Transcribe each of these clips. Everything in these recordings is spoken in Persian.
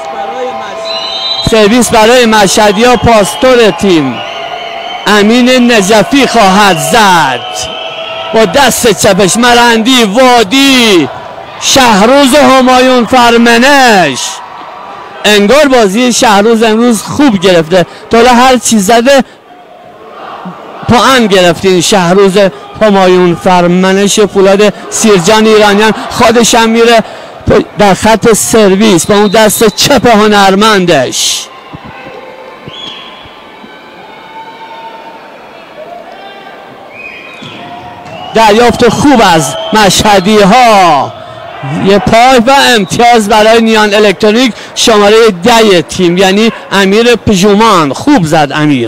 سرویس برای مشهدی‌ها. پاستور تیم امین نجفی خواهد زد با دست چپش. مرندی، وادی، شهروز و همایون فرمنش. انگار بازی شهروز امروز خوب گرفته، تا هر چیز زده پاان گرفتین. شهروز، همایون فرمنش، فولاد سیرجان ایرانیان. خودش هم میره در خط سرویس با اون دست چپ هنرمندش. دریافت خوب از مشهدی ها. یه پای و امتیاز برای نیان الکترونیک شماره 10 تیم، یعنی امیر پژومان. خوب زد امیر.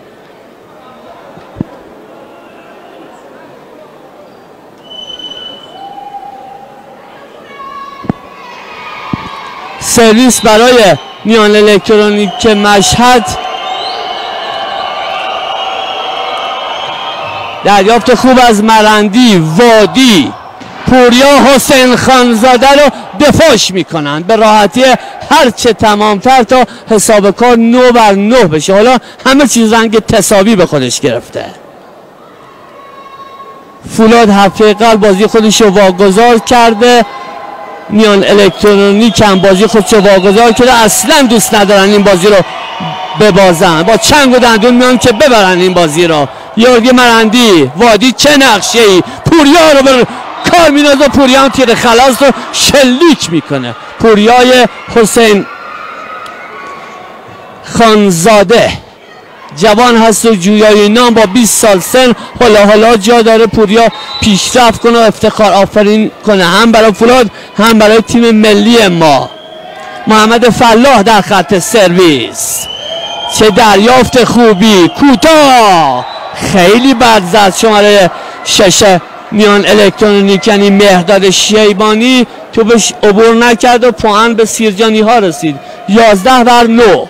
سرویس برای نیان الکترونیک مشهد. دریافت خوب از مرندی، وادی، پوریا. حسین خانزاده رو دفاعش میکنن به راحتی هرچه تمامتر تا حساب کار 9-9 بشه. حالا همه چیز رنگ تساوی به خودش گرفته. فولاد هفته قبل بازی خودش رو واگذار کرده. نیان الکترونیک هم بازی خودش رو واگذار کرده. اصلا دوست ندارن این بازی رو ببازن، با چنگ و دندون میان که ببرن این بازی رو. یورگی مرندی، وادی چه نقشه ای. پوریا رو به کار میندازه. پوریا هم تیر خلاص رو شلیک میکنه. پوریای حسین خانزاده جوان هست و جویای نام، با 20 سال سن. حالا جا داره پوریا پیشرفت کنه و افتخار آفرین کنه، هم برای فولاد هم برای تیم ملی ما. محمد فلاح در خط سرویس. چه دریافت خوبی. کوتاه، خیلی بد زد شماره 6 نیان الکترونیک، یعنی مهداد شیبانی. توپش عبور نکرد و پوان به سیرجانی ها رسید. 11-9.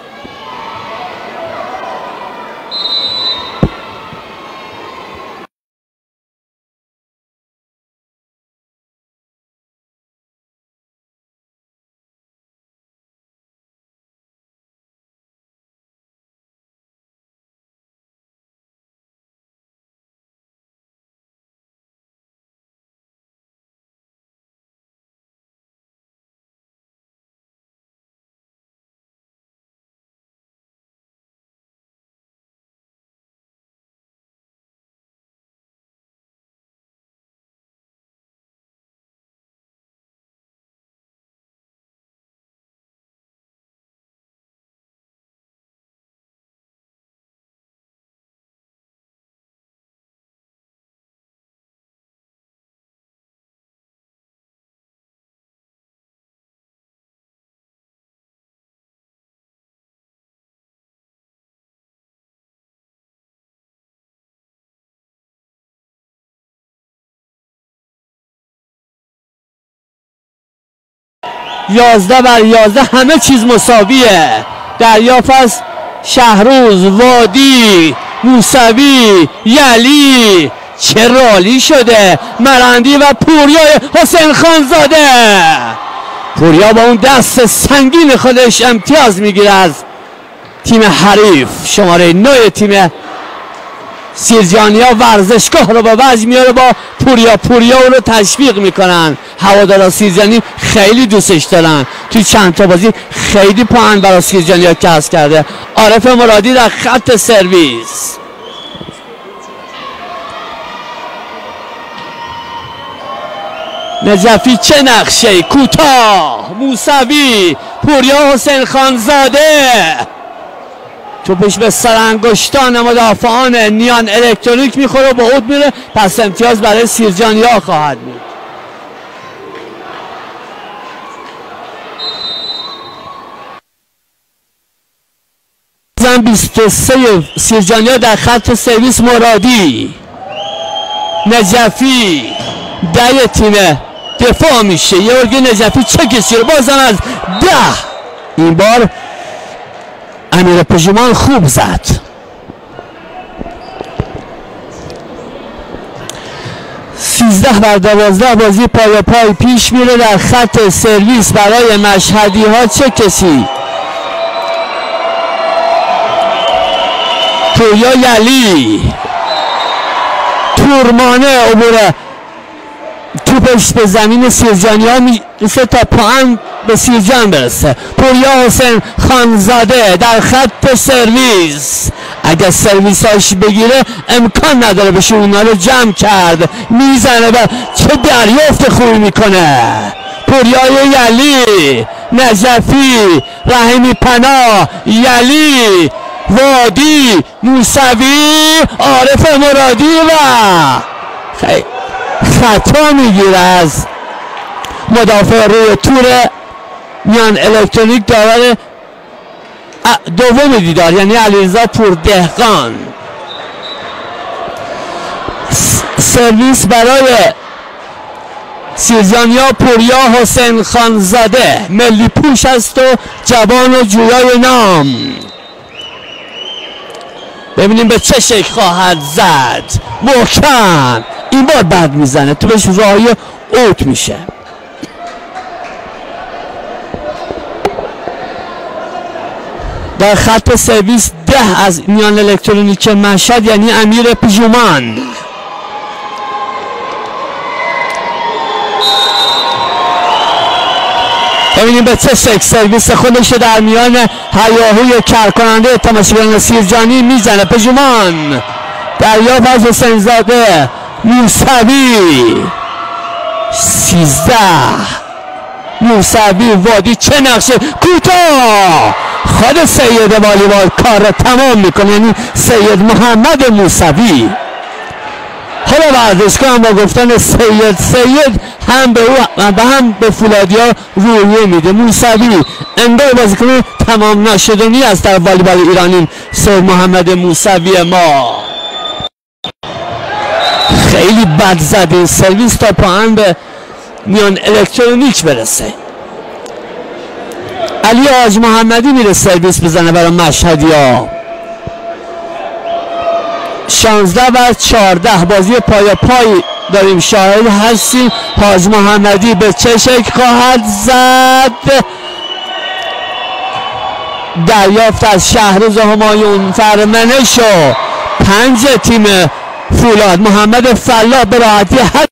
یازده بر 11 همه چیز مساویه. دریافت از شهروز، وادی، موسوی، یلی. چه رالی شده. مرندی و پوریای حسین خانزاده. پوریا با اون دست سنگین خودش امتیاز میگیره از تیم حریف. شماره 9 تیم سیرجانیا ورزشگاه رو به وجه میاره با پوریا رو تشویق میکنن. هوادارا سیرجانی خیلی دوستش دارن. توی چند تا بازی خیلی پاهن برای سیرجانیا کسب کرده. عارف مرادی در خط سرویس. نجفی چه نقشه. کوتاه، موسوی، پوریا حسین خانزاده. توپش به سرانگشتان مدافعان نیان الکترونیک میخوره و با عود میره. پس امتیاز برای سیرجانیا خواهد بود. 23 سیرجانیا در خط سرویس. مرادی، نجفی، 10 تیم دفاع میشه. یه ارگی نجفی چه کسی رو بازم از 10. این بار امیر پژومان خوب زد. 13-12 بازی پای پای پیش میره. در خط سرویس برای مشهدی ها چه کسی؟ پویا یلی، تورمانه عبور توپش به زمین سیرجانی ها میرسه تا پاهن به سیرجان برسه. پوریا حسین خانزاده در خط سرویس، اگر سرویس هاش بگیره امکان نداره بشه اونا رو جمع کرد. میزنه و چه دریافت خوبی میکنه. پوریای یلی، نجفی، رحیمی پناه، یلی، وادی، موسوی، عارف مرادی و خطا میگیره از مدافع روی تور میان الکترونیک داور دوم دیدار، یعنی علیرضا پوردهقان. سرویس برای سیرجانیا پوریا حسین خانزاده، ملی پوش است و جوان و جویای نام. ببینیم به چه شکل خواهد زد. محکم این بار بد میزنه، تو بهش راهی اوت میشه. در خط سرویس 10 از میان الکترونیک مشهد، یعنی امیر پژومان. ببینیم به چه شکل سرویس خودش در میان هیاهوی کرکننده تماشاگران سیرجانی میزنه. پژومان دریافت از حسین زاده، موسوی 13، موسوی، وادی، چه نقشه کوتاه. خود سید والیبال کار را تمام میکنه، یعنی سید محمد موسوی. حالا ورزشگاه هم با گفتن سید هم به او و هم به فولادیا رویه میده. موسوی انگار بازیکن تمام نشدنی است در والیبال ایرانی. سید محمد موسوی ما خیلی بد زد این سرویس تا پاهن به میان الکترونیک برسه. علی حاج محمدی میره سرویس بزنه برای مشهدی ها. 16-14 بازی پای پای داریم شاهد هستیم. حاج محمدی به چه شکل خواهد زد؟ دریافت از شهروز همایون فرمنش و 5 تیم فولاد. محمد فلاح به راحتی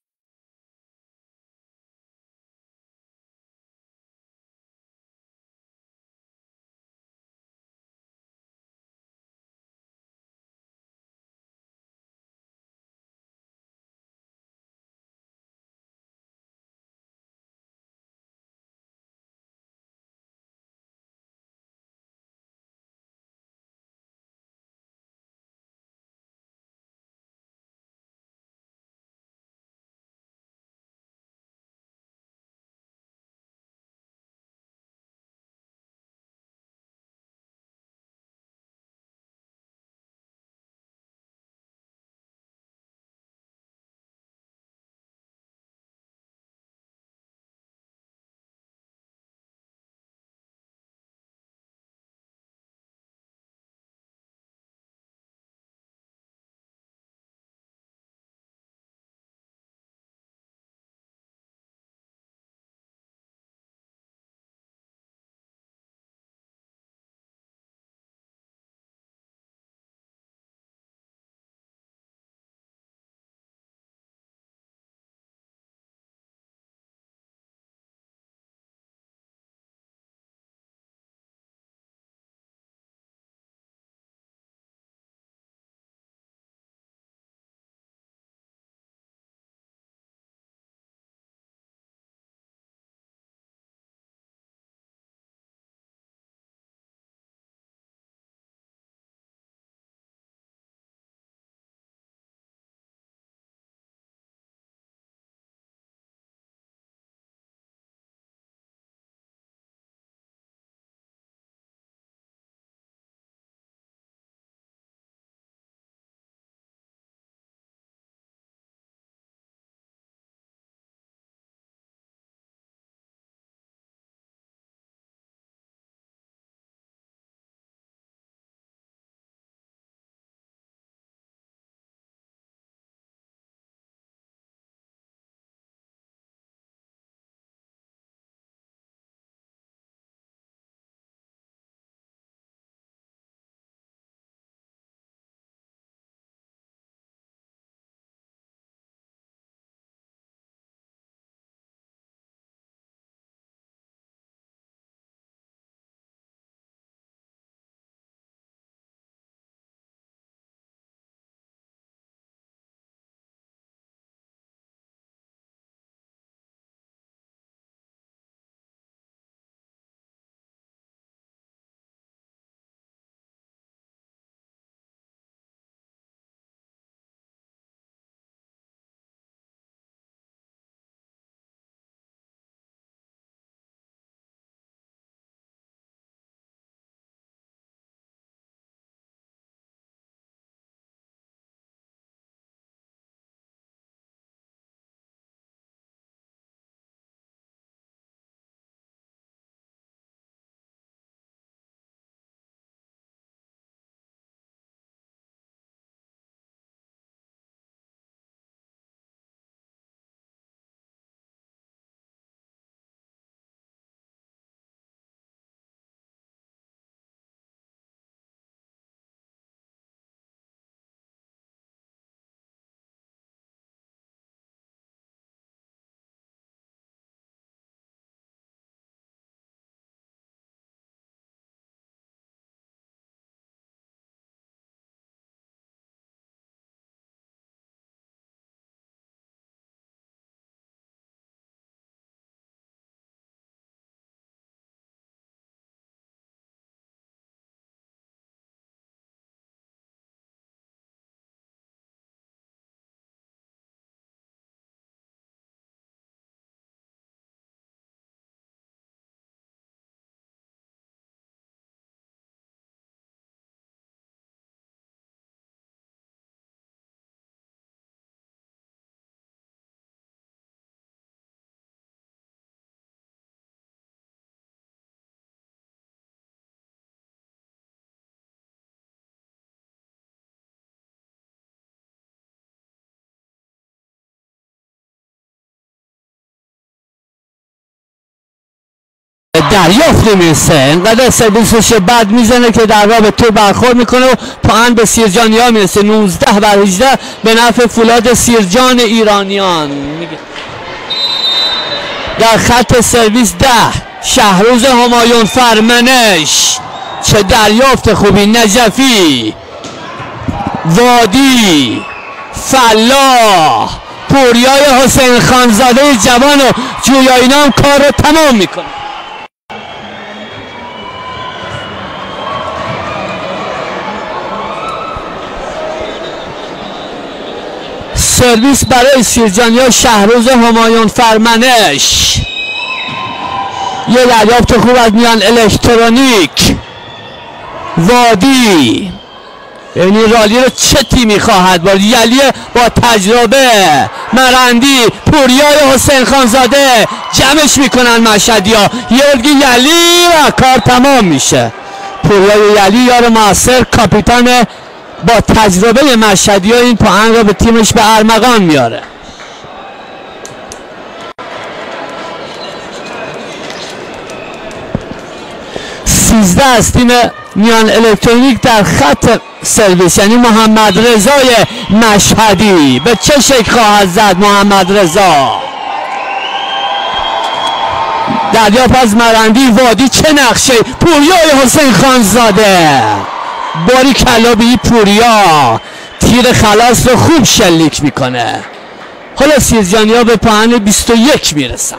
دریافت نمیرسه. اینقدر سرویسش بد میزنه که در راه به تو برخورد میکنه و پاهن به سیرجانی ها میرسه. 19-18 به نفع فولاد سیرجان ایرانیان. در خط سرویس 10 شهروز همایون فرمنش. چه دریافت خوبی. نجفی، وادی، فلاح، پوریای حسین خانزاده جوان و جویایی نام کار رو تمام میکنه. سرویس برای سیرجانیا شهروز همایون فرمنش. یه دریافت خوب از میان الکترونیک. وادی، یعنی رالی رو چه تیمی خواهد بود؟ یلی با تجربه. مرندی، پوریای حسین خانزاده جمعش میکنن مشهدی ها. یه یلی و کار تمام میشه. پوریای یلی یار معاصر، کاپیتان با تجربه مشهدی ها این پاهنگ رو به تیمش به ارمغان میاره. سیزده از تیم میان الکترونیک در خط سرویس، یعنی محمد رضای مشهدی. به چه شکل خواهد زد محمد رضا؟ دریافت از مرندی. وادی، چه نقشه. پوریای حسین خانزاده، باری کلابی پوریا تیر خلاص رو خوب شلیک میکنه. حالا سیرجانی ها به پاهن 21 میرسن.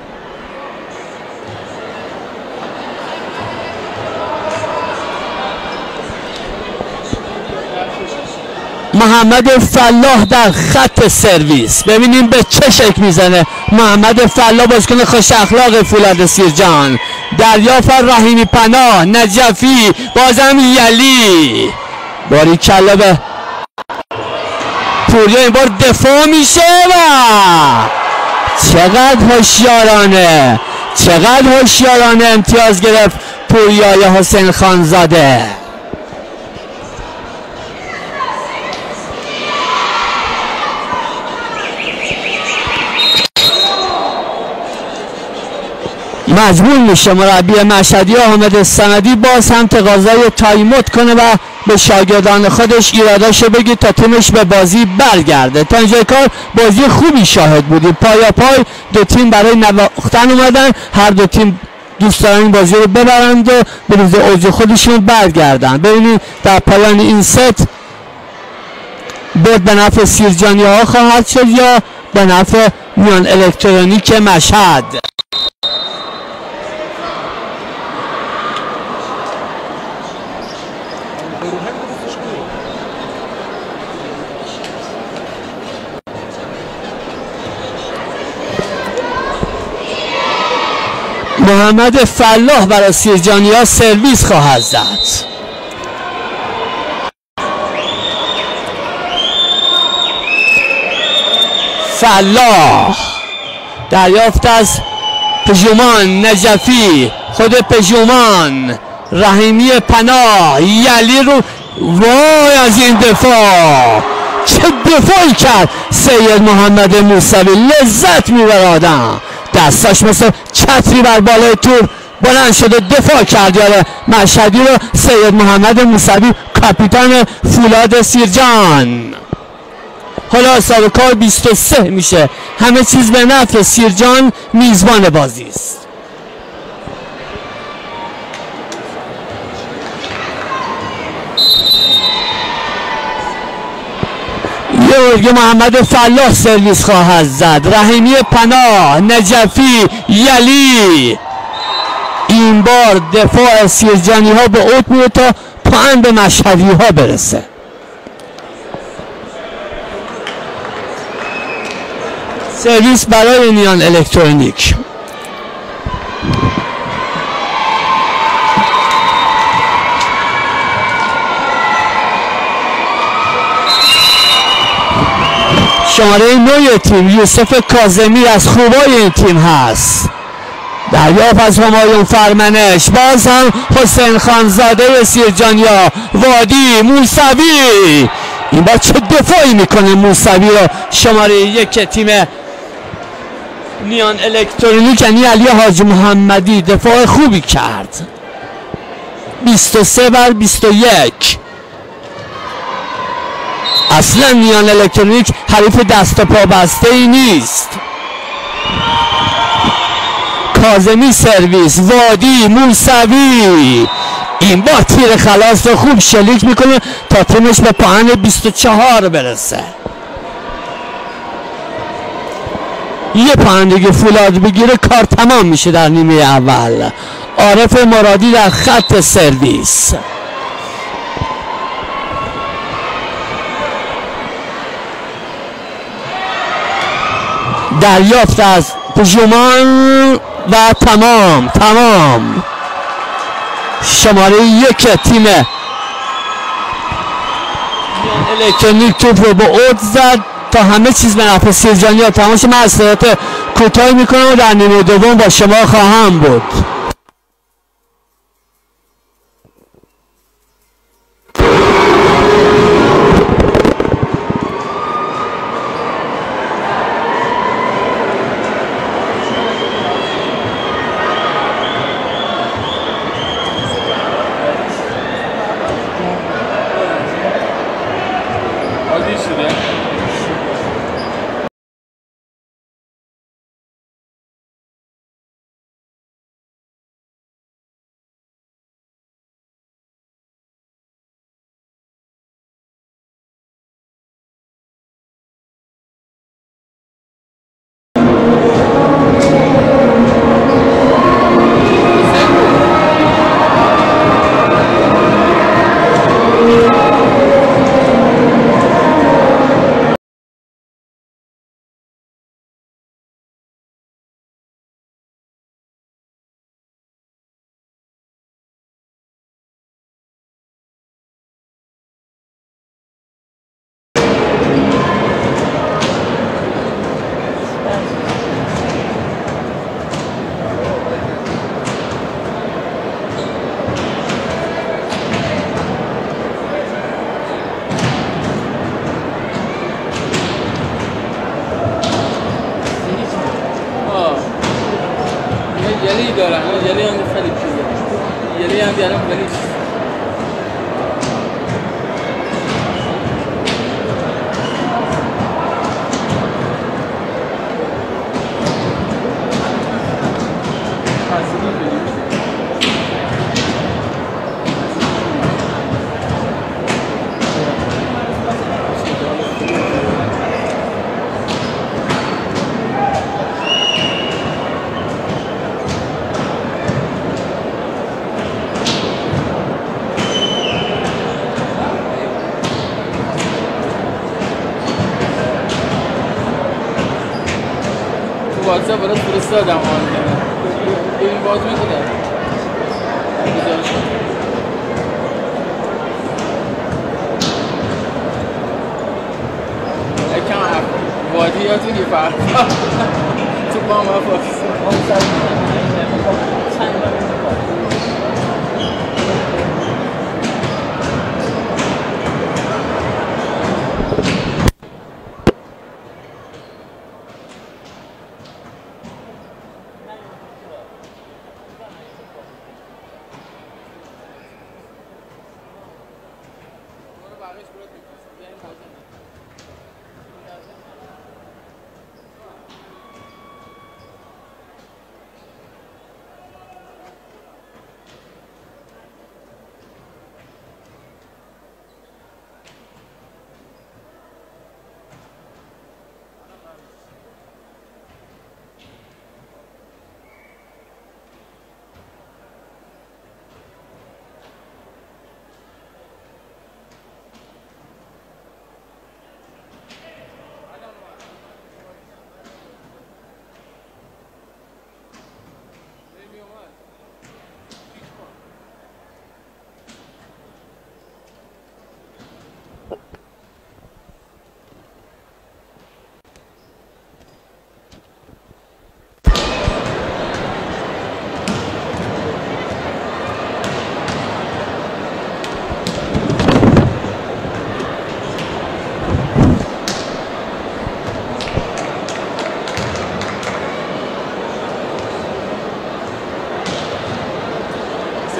محمد فلاح در خط سرویس. ببینیم به چه شکل میزنه محمد فلاح، بازیکن خوش اخلاق فولاد سیرجان. دریافت رحیمی پناه. نجفی، بازم یلی، باری کلا به پوریا. این بار دفاع میشه و چقدر هوشیارانه، چقدر هوشیارانه امتیاز گرفت پوریای حسین خانزاده. مجبور میشه مربی مشهدی حامد سندی باز هم تقاضای تایموت کنه و به شاگردان خودش ایراداشو بگی تا تیمش به بازی برگرده. تا اینجای کار بازی خوبی شاهد بودیم. پایا پای دو تیم برای نواختن اومدن. هر دو تیم دوست دارن این بازی رو ببرند و به روز اوج خودشون برگردن. ببینید در پایان این ست برد به نفع سیرجانی ها خواهد شد یا به نفع میان الکترونیک مشهد. محمد فلاح برای سیرجانی ها سرویس خواهد زد. فلاح، دریافت از پژومان. نجفی، خود پژومان. رحیمی پناه. یلی رو، وای از این دفاع، چه دفاعی کرد سید محمد موسوی. لذت میبره آدم. دستاش مثل چتری بر بالای تور بلند شد و دفاع کرد یاره مشهدی رو سید محمد موسوی، کاپیتان فولاد سیرجان. حالا حساب کار 23 میشه. همه چیز به نفع سیرجان، میزبان بازی است. یه محمد فلاح سرویس خواهد زد. رحیمی پناه. نجفی، یلی. این بار دفاع سیرجانی ها به اوت میره تا پاهن به مشهدی ها برسه. سرویس برای میان الکترونیک. شماره 9 تیم یوسف کاظمی از خوبای این تیم هست. دریافت از همایون فرمنش. باز هم حسین خانزاده سیرجانیا. وادی، موسوی. این بار چه دفاعی میکنه موسوی رو شماره 1 تیم نیان الکترونیک یعنی علی حاجی محمدی دفاع خوبی کرد. 23-21. اصلا نیان الکترونیک حریف دست و پا بسته ای نیست. کاظمی سرویس، وادی، موسوی این بار تیر خلاص رو خوب شلیک میکنه تا تیمش به پایان 24 برسه. یه پایان دیگه فولاد بگیره کار تمام میشه در نیمه اول. عارف مرادی در خط سرویس. دریافت از پژومان و تمام. شماره 1 تیم الکترونیک توپ رو به اوت زد تا همه چیز به نفع سیرجانیا تمام شه. من استراحت کوتاهی میکنم و در نیمه دوم با شما خواهم بود. واتساپ برات فرستادم ببین باز میکنه یکم وادیاتون یه فرق تو با هم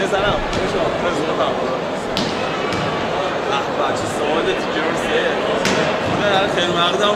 بزنم چه سوالت جرسه خیلی مقدم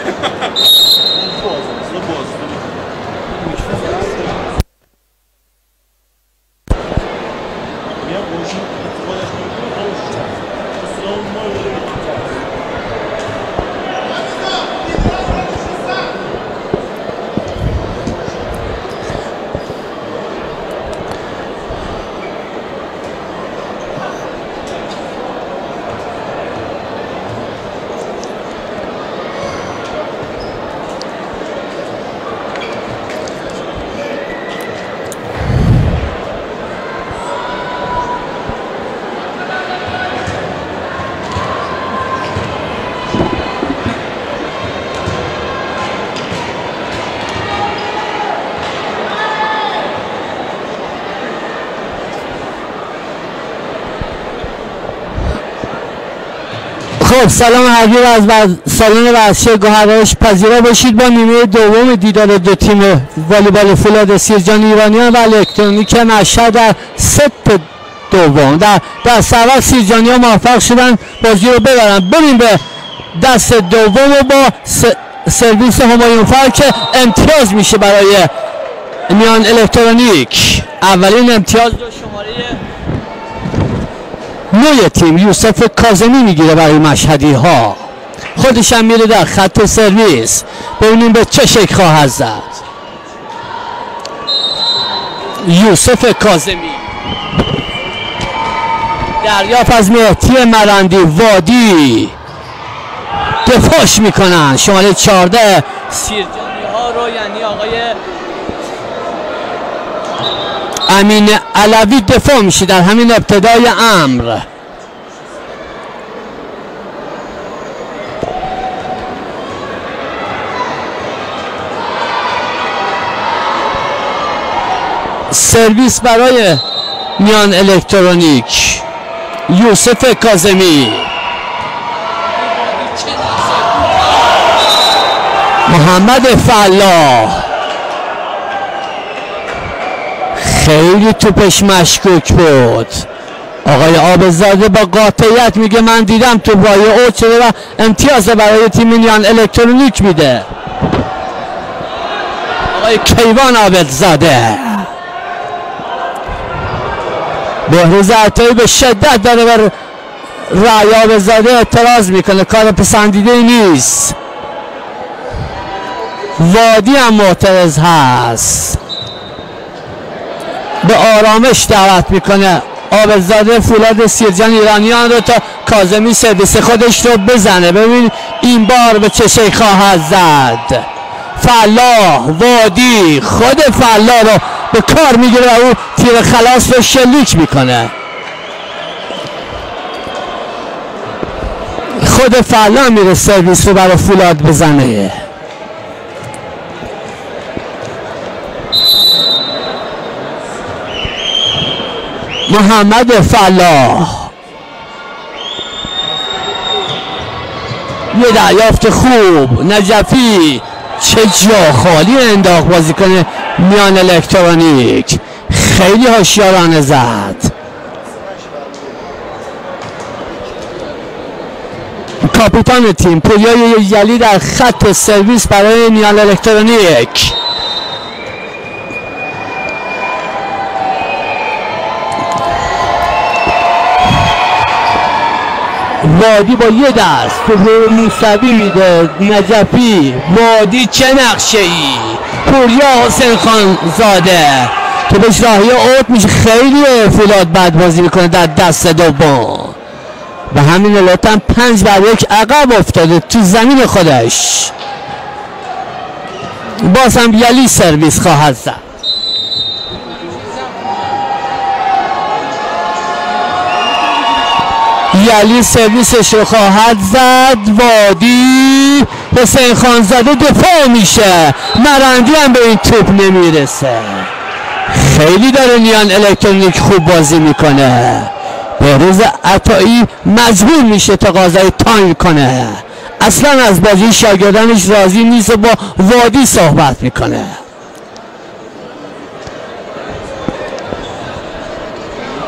خب سلام حضور از سالن ورزشی گوهرش پذیرا باشید با نیمه دوم دیدار دو تیم والیبال فولاد سیرجان ایرانیان و الکترونیک مشهد در ست دوم در سرور سیرجانیان موفق شدن بازی رو ببرن. بریم به دست دوم و با سرویس همایون فر که امتیاز میشه برای میان الکترونیک. اولین امتیاز رو شماره نوی تیم یوسف کاظمی میگیره برای مشهدی ها. خودش هم میره در خط سرویس. ببینیم به چه شکل خواهد زد. یوسف کاظمی دریافت از مهدی مرندی وادی دفاعش میکنن. شماره 14 سیرجانی ها رو یعنی آقای امین علوی دفاع میشه در همین ابتدای امر. سرویس برای میان الکترونیک یوسف کاظمی. محمد فلاح خیلی توپش مشکوک بود. آقای آبزاده با قاطعیت میگه من دیدم تو وای اوت شده و امتیاز برای تیم میان الکترونیک میده. آقای کیوان آبزاده. بهروز عطایی به شدت داره بر رأی آبزاده اعتراض میکنه. کار پسندیده ای نیست. وادی هم معترض هست. به آرامش دعوت میکنه آبزاده فولاد سیرجان ایرانیان رو تا کاظمی سرویس خودش رو بزنه. ببین این بار به چه شکل خواهد زد. فلاح وادی خود فلاح رو به کار میگیره و او تیر خلاص رو شلیک میکنه. خود فلاح میره سرویس رو برای فولاد بزنه. محمد فلاح یه دریافت خوب. نجفی چه جا خالی انداخت بازیکن میان الکترونیک. خیلی هوشیارانه زد. کاپیتان تیم پوریا یلی در خط سرویس برای میان الکترونیک. وادی با یه دست تو موسوی میده. نجفی وادی چه نقشه ای. پوریا حسین خان زاده تو بهش راهی اوت میشه. خیلی فولاد بد بازی میکنه در دست دوم و همین علت هم 5-1 عقب افتاده تو زمین خودش. باز هم یلی سرویس خواهد زد. یلی سرویسش رو خواهد زد. وادی حسین خانزاده دفاع میشه. مرندی هم به این توپ نمیرسه. خیلی داره میان الکترونیک خوب بازی میکنه. بهروز عطایی مجبور میشه تقاضای تایم کنه. اصلا از بازی شاگردانش راضی نیست و با وادی صحبت میکنه.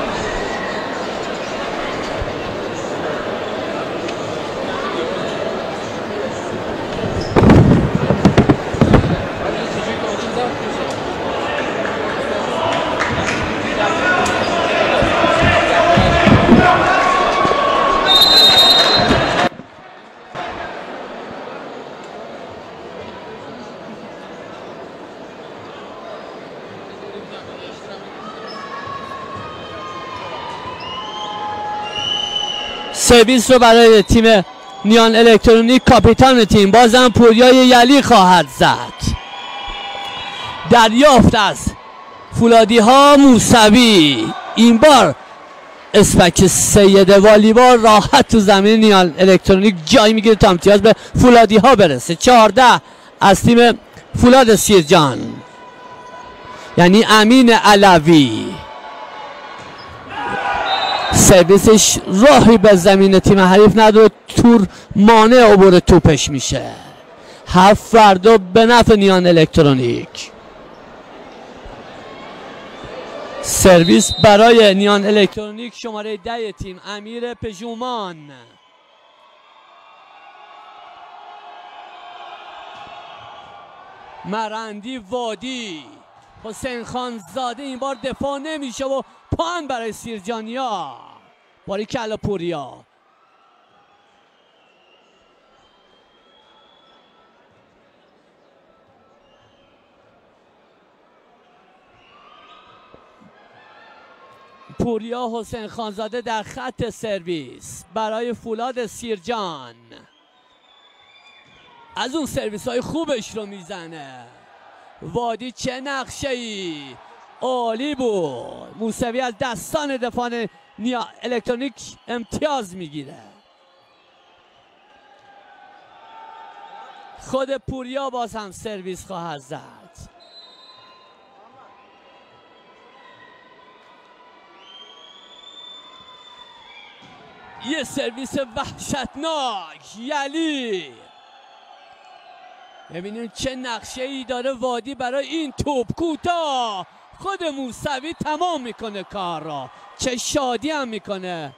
سرویس رو برای تیم نیان الکترونیک کاپیتان تیم بازم پوریای یلی خواهد زد. دریافت از فولادی ها موسوی. این بار اسپک سید والیبال راحت تو زمین نیان الکترونیک جای میگیره تا امتیاز به فولادی ها برسه. 14 از تیم فولاد سیرجان، یعنی امین علوی. سرویسش راهی به زمین تیم حریف نداره، تور مانع عبور توپش میشه. 7 فردا به نفع نیان الکترونیک. سرویس برای نیان الکترونیک شماره 10 تیم امیر پژومان. مرندی وادی. حسین خان زاده این بار دفاع نمیشه و پان برای سیرجانیا. باریکلا پوریا. پوریا حسین خانزاده در خط سرویس برای فولاد سیرجان. از اون سرویس های خوبش رو میزنه. وادی چه نقشه ای، عالی بود. موسوی از دستان دفاع نیا الکترونیک امتیاز میگیره. خود پوریا باز هم سرویس خواهد زد. یه سرویس وحشتناک یلی. ببینیم چه نقشه ای داره وادی برای این توپ کوتاه. خود موسوی تمام میکنه کار را. چه شادی هم میکنه.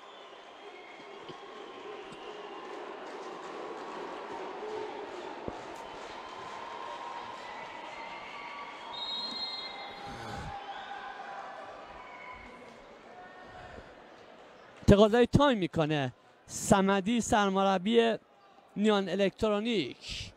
تقاضای تایم میکنه صمدی سرمربی نیان الکترونیک.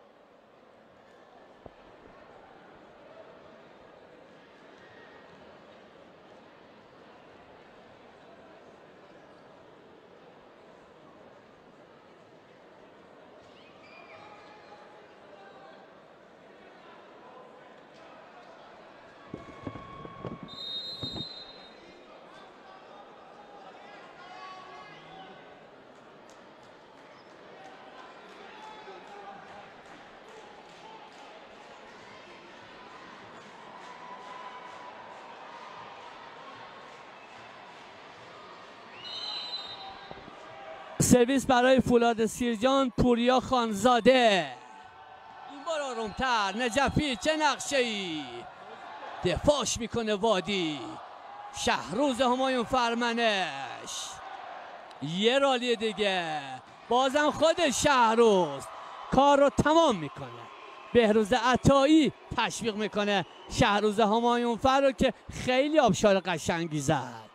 سرویس برای فولاد سیرجان پوریا خانزاده. این بار آرومتر. نجفی چه نقشه ای، دفاعش میکنه وادی. شهروز همایون فرمنش. یه رالی دیگه بازم خود شهروز کار رو تمام میکنه. بهروز عطایی تشویق میکنه شهروز همایون فر رو که خیلی آبشار قشنگی زد.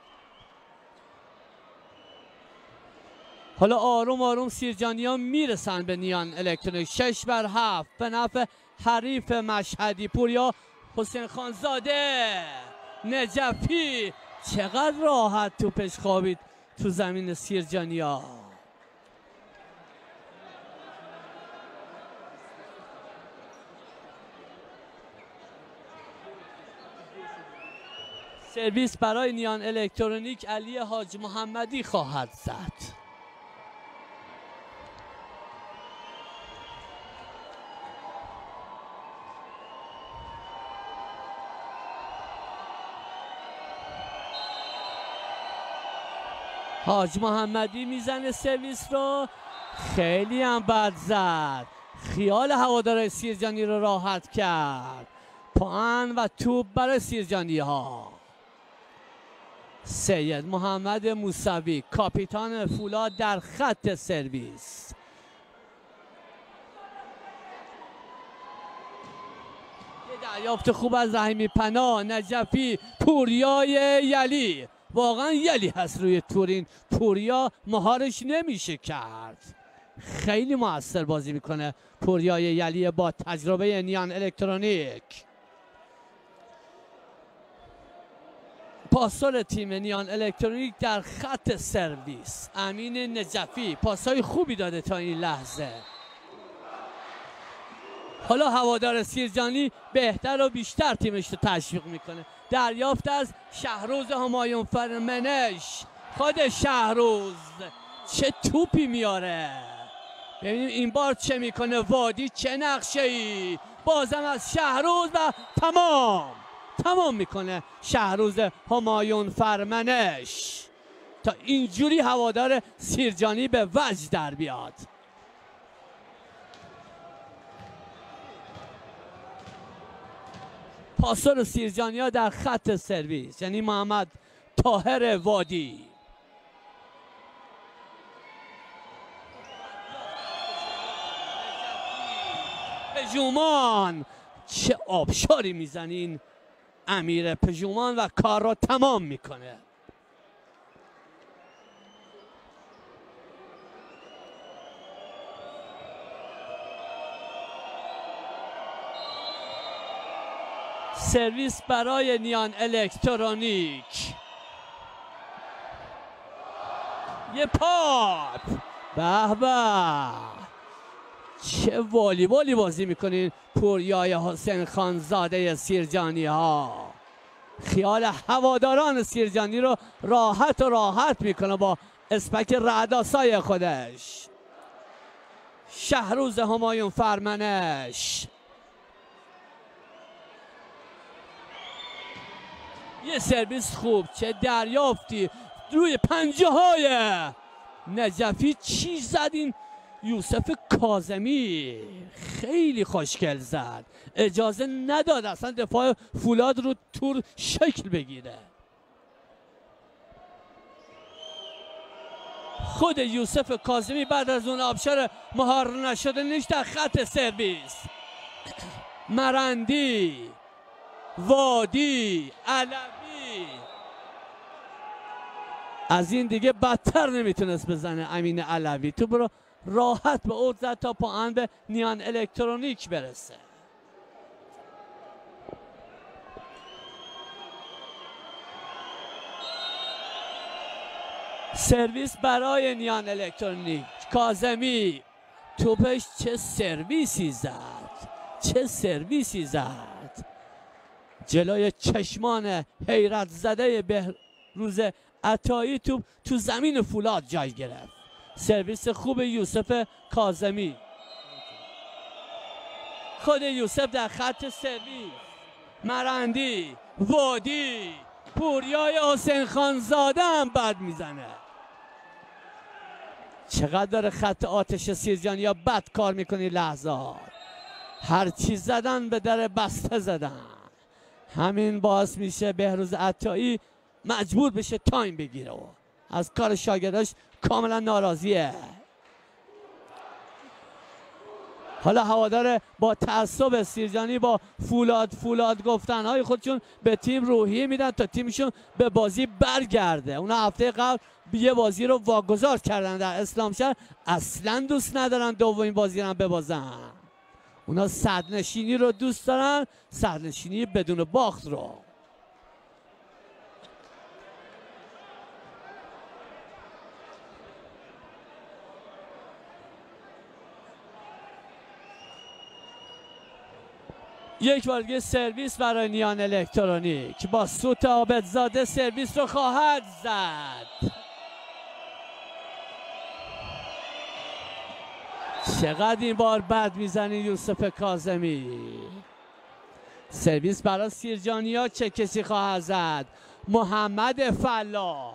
حالا آروم آروم سیرجانی ها میرسن به نیان الکترونیک. 6-7 به نفع حریف مشهدی. پوریا حسین خانزاده. نجفی چقدر راحت توپش خوابید تو زمین سیرجانی ها. سرویس برای نیان الکترونیک علی حاج محمدی خواهد زد. حاج محمدی میزنه سرویس رو. خیلی هم بد زد. خیال هوادار سیرجانی رو راحت کرد. پان و توپ برای سیرجانی ها. سید محمد موسوی کاپیتان فولاد در خط سرویس. یه دریافت خوب از رحیمی پناه. نجفی. پوریای یلی. واقعا یلی هست روی تورین. پوریا مهارش نمیشه کرد. خیلی موثر بازی میکنه پوریای یلی با تجربه نیان الکترونیک. پاسور تیم نیان الکترونیک در خط سرویس امین نجفی پاسهای خوبی داده تا این لحظه. حالا هوادار سیرجانی بهتر و بیشتر تیمش رو تشویق میکنه. دریافت از شهروز همایون فرمنش. خود شهروز چه توپی میاره. ببینیم این بار چه میکنه وادی، چه نقشه ای. بازم از شهروز و تمام میکنه شهروز همایون فرمنش تا اینجوری هوادار سیرجانی به وجد در بیاد. پاسور سیرجانی ها در خط سرویس یعنی محمد طاهر وادی. پژومان چه آبشاری میزنین امیر پژومان و کار را تمام میکنه. سرویس برای نیان الکترونیک. یه پاپ. به به چه والیبالی بازی میکنین پوریای حسین خانزاده سیرجانی ها. خیال هواداران سیرجانی رو راحت میکنه با اسپک رعداسای خودش. شهروز همایون فرمنش. یه سرویس خوب، چه دریافتی روی پنجه های نجفی. چی زد این یوسف کاظمی؟ خیلی خوشگل زد، اجازه نداد اصلا دفاع فولاد رو تور شکل بگیره. خود یوسف کاظمی بعد از اون آبشار مهار نشده نیش در خط سرویس. مرندی، وادی، علوی از این دیگه بدتر نمیتونست بزنه. امین علوی تو برو راحت به اوت زد تا پاهن به نیان الکترونیک برسه. سرویس برای نیان الکترونیک. کاظمی توپش چه سرویسی زد جلوی چشمان حیرت زده بهروز عطایی. توپ تو زمین فولاد جای گرفت. سرویس خوب یوسف کاظمی. خود یوسف در خط سرویس. مرندی، وادی، پوریای حسین خانزاده هم بد میزنه. چقدر داره خط آتش سیرجانی ها بد کار میکنی لحظات. هر چیز زدن به در بسته زدن. همین باعث میشه بهروز عطایی مجبور بشه تایم بگیره و از کار شاگرداش کاملا ناراضیه. حالا هوادار با تعصب سیرجانی با فولاد گفتنهای خودشون به تیم روحیه میدن تا تیمشون به بازی برگرده. اونا هفته قبل یه بازی رو واگذار کردن در اسلامشهر، اصلا دوست ندارن دومین بازی رو ببازن. اونا صدرنشینی رو دوست دارن، صدرنشینی بدون باخت رو. یک بار دیگه سرویس برای نیان الکترونیک. با سوت عابدزاده سرویس رو خواهد زد. چقدر این بار بد میزنی یوسف کاظمی. سرویس برای سیرجانی ها چه کسی خواهد زد؟ محمد فلاح.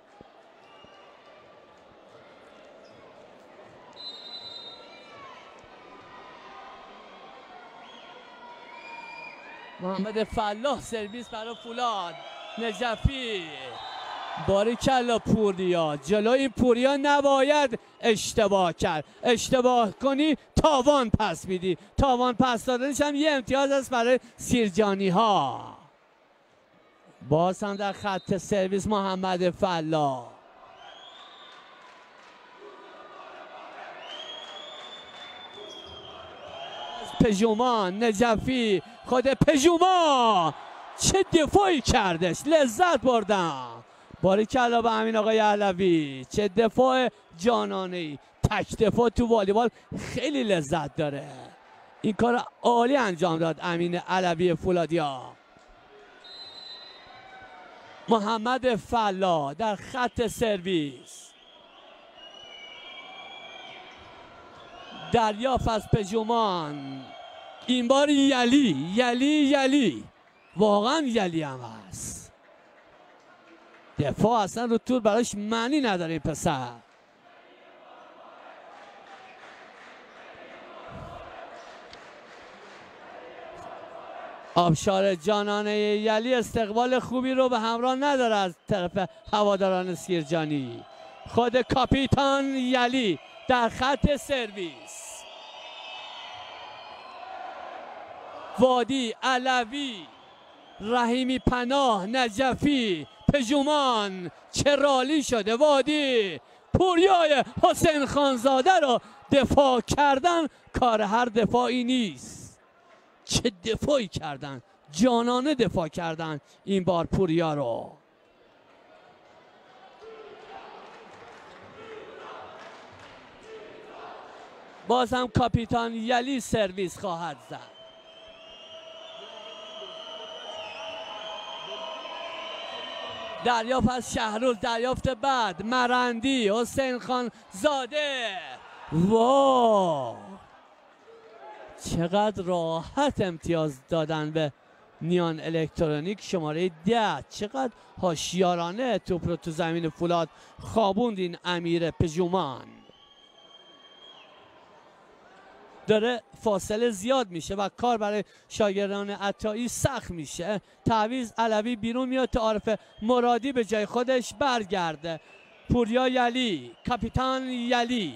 محمد فلاح سرویس برای فولاد. نجفی. باریکلا پوریا. جلوی پوریا نباید اشتباه کرد. اشتباه کنی تاوان پس میدی. تاوان پس دادنش هم یه امتیاز است برای سیرجانی ها. باز هم در خط سرویس محمد فلاح. پژومان. نجفی. خود پژومان چه دفاعی کردش، لذت بردم. باریکلا به همین آقای علوی، چه دفاع جانانه‌ای. تک دفاع تو والیبال خیلی لذت داره. این کار عالی انجام داد امین علوی فولادیا. محمد فلا در خط سرویس، دریافت از پژومان. این بار یلی واقعا یلی هم هست. دفاع اصلا رو طول براش معنی نداره این پسر. آبشار جانانه یلی استقبال خوبی رو به همراه نداره از طرف هواداران سیرجانی. خود کاپیتان یلی در خط سرویس. وادی، علوی، رحیمی پناه، نجفی، پژومان. چه رالی شده وادی. پوریای حسین خانزاده رو دفاع کردن کار هر دفاعی نیست. چه دفاعی کردن، جانانه دفاع کردن این بار پوریا رو. باز هم کاپیتان یلی سرویس خواهد زد. دریافت از شهروز، دریافت بعد مرندی، حسین خان زاده. واو چقدر راحت امتیاز دادن به نیان الکترونیک شماره 10. چقدر هوشیارانه توپ رو تو زمین فولاد خوابوند این امیر پژومان. داره فاصله زیاد میشه و کار برای شاگردان عطایی سخت میشه. تعویض علوی بیرون میاد تا عارف مرادی به جای خودش برگرده. پوریا یلی، کاپیتان یلی.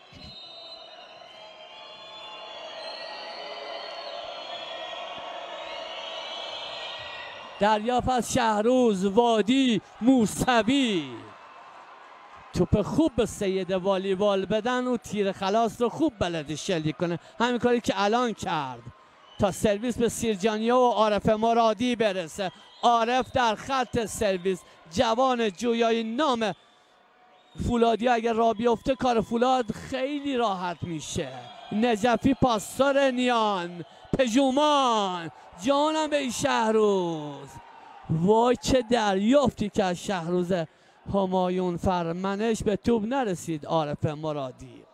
دریافت از شهروز، وادی، موسوی. توپ خوب به سید والیبال بدن و تیر خلاص رو خوب بلده شلیک کنه. همین کاری که الان کرد تا سرویس به سیرجانیا و عارف مرادی برسه. عارف در خط سرویس، جوان جویای نام فولادی. اگر راه بیفته کار فولاد خیلی راحت میشه. نجفی پاسدار نیان، پژومان جانم به این شهروز. وای چه دریافتی که از شهروز همایون فرمنش به توپ نرسید عارف مرادی.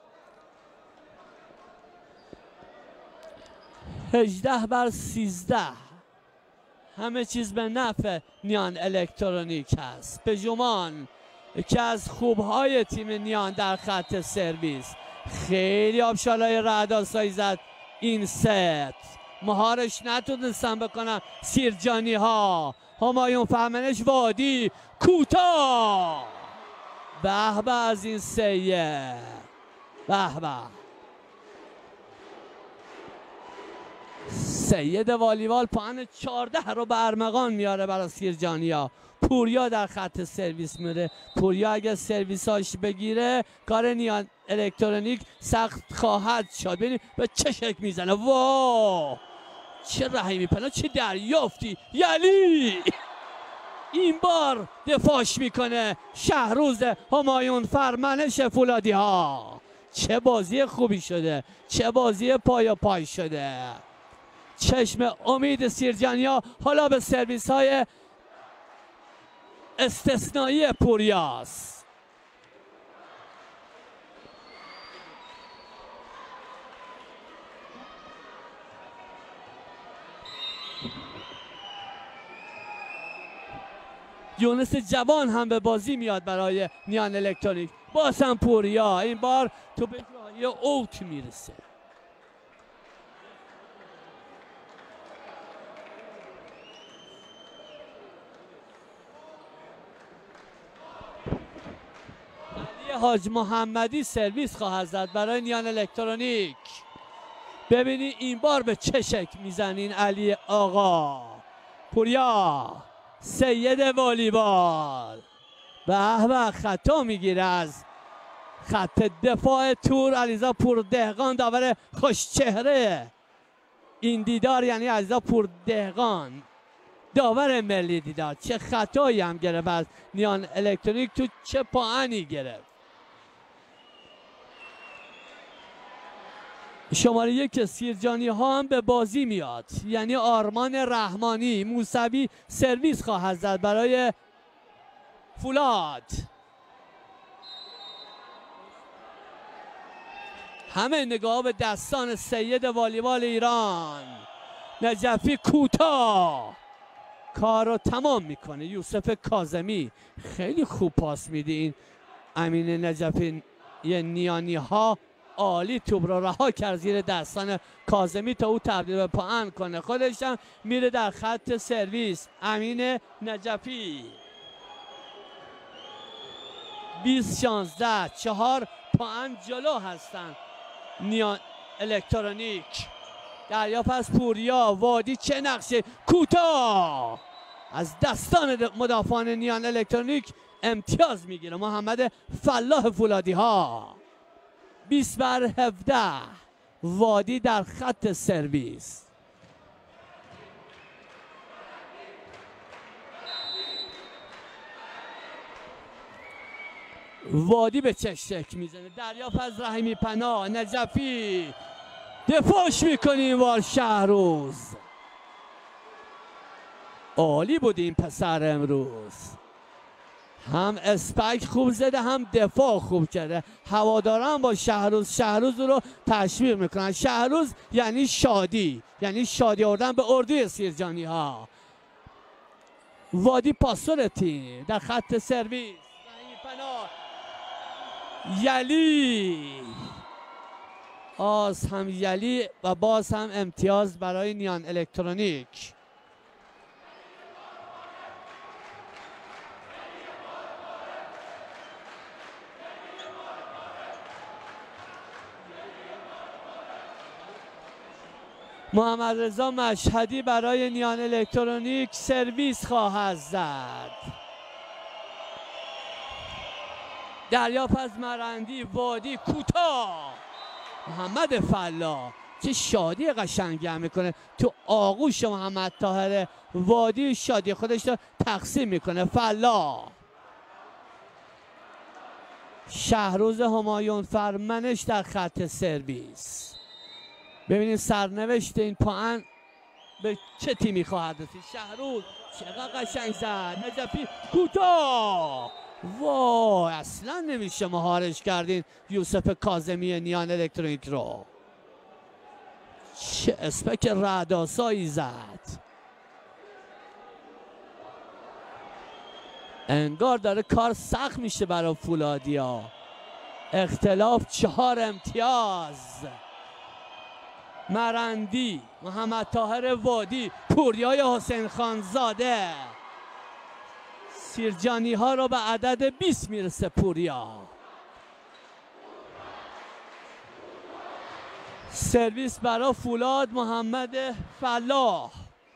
18-13 همه چیز به نفع نیان الکترونیک هست. پژومان که از خوبهای تیم نیان در خط سرویس، خیلی آبشالای رعدآسایی زد این ست. مهارش نتونستن بکنن سیرجانی ها. همایون فرمنش، وادی کوتاه. به به از این سیه، به به. سید والیبال پاهن 14 رو به ارمغان میاره برای سیرجانیا. پوریا در خط سرویس میره. پوریا اگه سرویساش بگیره کار نیان الکترونیک سخت خواهد شد. ببینید به چه شکل میزنه. واو چه رحیمی پناه، چه دریافتی. یلی این بار دفاعش میکنه شهروز همایون فرمنش فولادی ها. چه بازی خوبی شده، چه بازی پای شده. چشم امید سیرجانیا حالا به سرویس های استثنایی پوریاس. یونس جوان هم به بازی میاد برای نیان الکترونیک. باز هم پوریا این بار تو به جای اوت میرسه. علی حاج محمدی سرویس خواهد زد برای نیان الکترونیک. ببینید این بار به چه شکل میزنین علی آقا. پوریا سید والیبال به به خطا میگیره از خط دفاع تور. علیزا پور دهقان داور خوش چهره این دیدار، یعنی علیزا پور دهقان داور ملی دیدار چه خطایی هم گرفت از نیان الکترونیک، تو چه پاهنی گرفت. شماره 1 سیرجانی ها هم به بازی میاد، یعنی آرمان رحمانی. موسوی سرویس خواهد زد برای فولاد. همه نگاه به دستان سید والیبال ایران. نجفی کوتاه کار رو تمام میکنه. یوسف کاظمی خیلی خوب پاس میده. این امین نجفی نیانی ها عالی توپ رو رها کرد زیر دستان کاظمی تا او تبدیل به پاهن کنه. خودش هم میره در خط سرویس. امین نجفی 20-16 4 پاهن جلو هستن نیان الکترونیک. دریافت از پوریا. وادی چه نقشه کوتاه از دستان مدافعان نیان الکترونیک امتیاز میگیره محمد فلاح فولادی ها. 20-17 وادی در خط سرویس. وادی به چشک میزنه. دریافت از رحیمی پناه. نجفی دفاعش میکنه این بار شهروز. عالی بود این پسر امروز. هم اسپک خوب زده هم دفاع خوب کرده. هواداران با شهروز رو تشویق میکنن. شهروز یعنی شادی، یعنی شادی آوردن به اردوی سیرجانی ها. وادی پاسور تیم در خط سرویس. یلی هم یلی و باز هم امتیاز برای نیان الکترونیک. محمد رضا مشهدی برای نیان الکترونیک سرویس خواهد زد. دریافت از مرندی. وادی کوتاه. محمد فلاح چه شادی قشنگی هم میکنه تو آغوش محمد طاهر. وادی شادی خودش رو تقسیم میکنه. فلاح. شهروز همایون فرمنش در خط سرویس. ببینید سرنوشت این پاهن به چه تیمی خواهد رسید. شهروز چقدر قشنگ زد. نجفی کوتاه. وای اصلا نمیشه مهارش کردین یوسف کاظمی نیان الکترونیک رو. چه اسپک رعدآسایی زد. انگار داره کار سخت میشه برای فولادیا. اختلاف 4 امتیاز. مرندی. محمد طاهر وادی. پوریای حسین خانزاده. سیرجانی ها رو به عدد 20 میرسه پوریا. سرویس برای فولاد. محمد فلاح.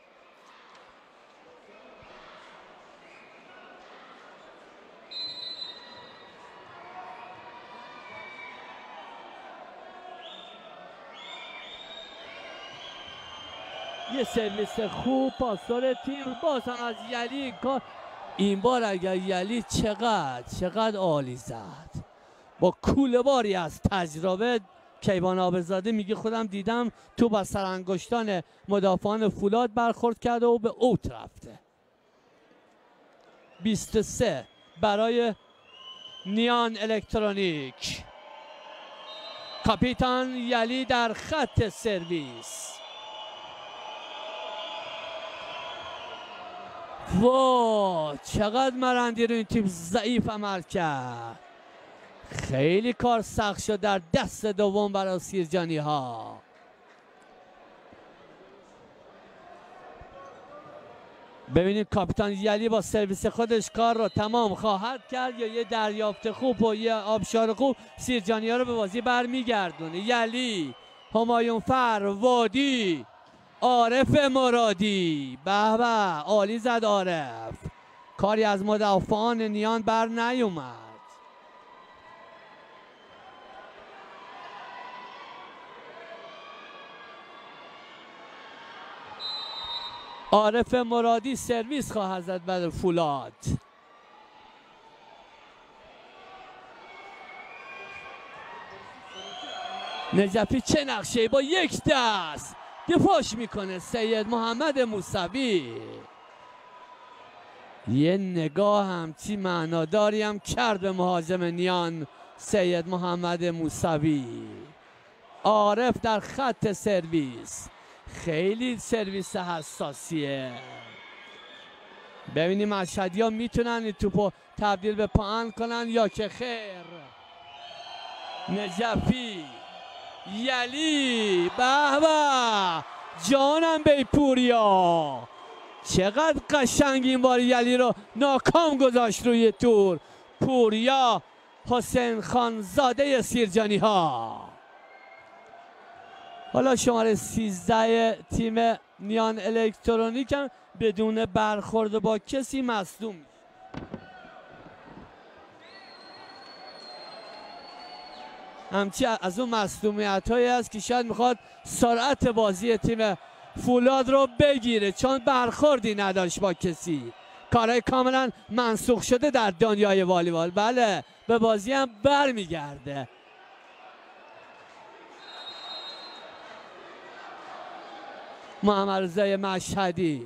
یه سرویس خوب پاسور تیم. باز هم از یلی کار. این بار اگر یلی چقدر عالی زد با کوله باری از تجربه. کیوان آبزاده میگه خودم دیدم تو با سرانگشتان مدافعان فولاد برخورد کرده و به اوت رفته. 23 برای نیان الکترونیک. کاپیتان یلی در خط سرویس. وای چقدر مرندی رو این تیم ضعیف عمل کرد. خیلی کار سخت شد در دست دوم برای سیرجانی ها. ببینید کاپیتان یلی با سرویس خودش کار رو تمام خواهد کرد یا یه دریافت خوب و یه آبشار خوب سیرجانی ها رو به بازی برمیگردونه. یلی. همایون فر. وادی. عارف مرادی. به به عالی زد عارف. کاری از مدافعان نیان بر نیومد. عارف مرادی سرویس خواهد زد بعد فولاد. نجفی چه نقشه با یک دست دفاعش میکنه سید محمد موسوی. یه نگاه همچی معناداری هم کرد به مهاجم نیان سید محمد موسوی. عارف در خط سرویس، خیلی سرویس حساسیه. ببینیم مشهدی ها میتونن این توپو تبدیل به پاهن کنن یا که خیر. نجفی، یلی، به به، جانم بی پوریا، چقدر قشنگ این بار یلی رو ناکام گذاشت روی تور. پوریا حسین خان زاده سیرجانی ها. حالا شماره 13 تیم نیان الکترونیک هم بدون برخورد با کسی مصدوم میشه. همچی از اون مصدومیت هایی هست که شاید میخواد سرعت بازی تیم فولاد رو بگیره، چون برخوردی نداشت با کسی. کارهای کاملا منسوخ شده در دنیای والیبال. بله، به بازی هم برمیگرده. محمد رضای مشهدی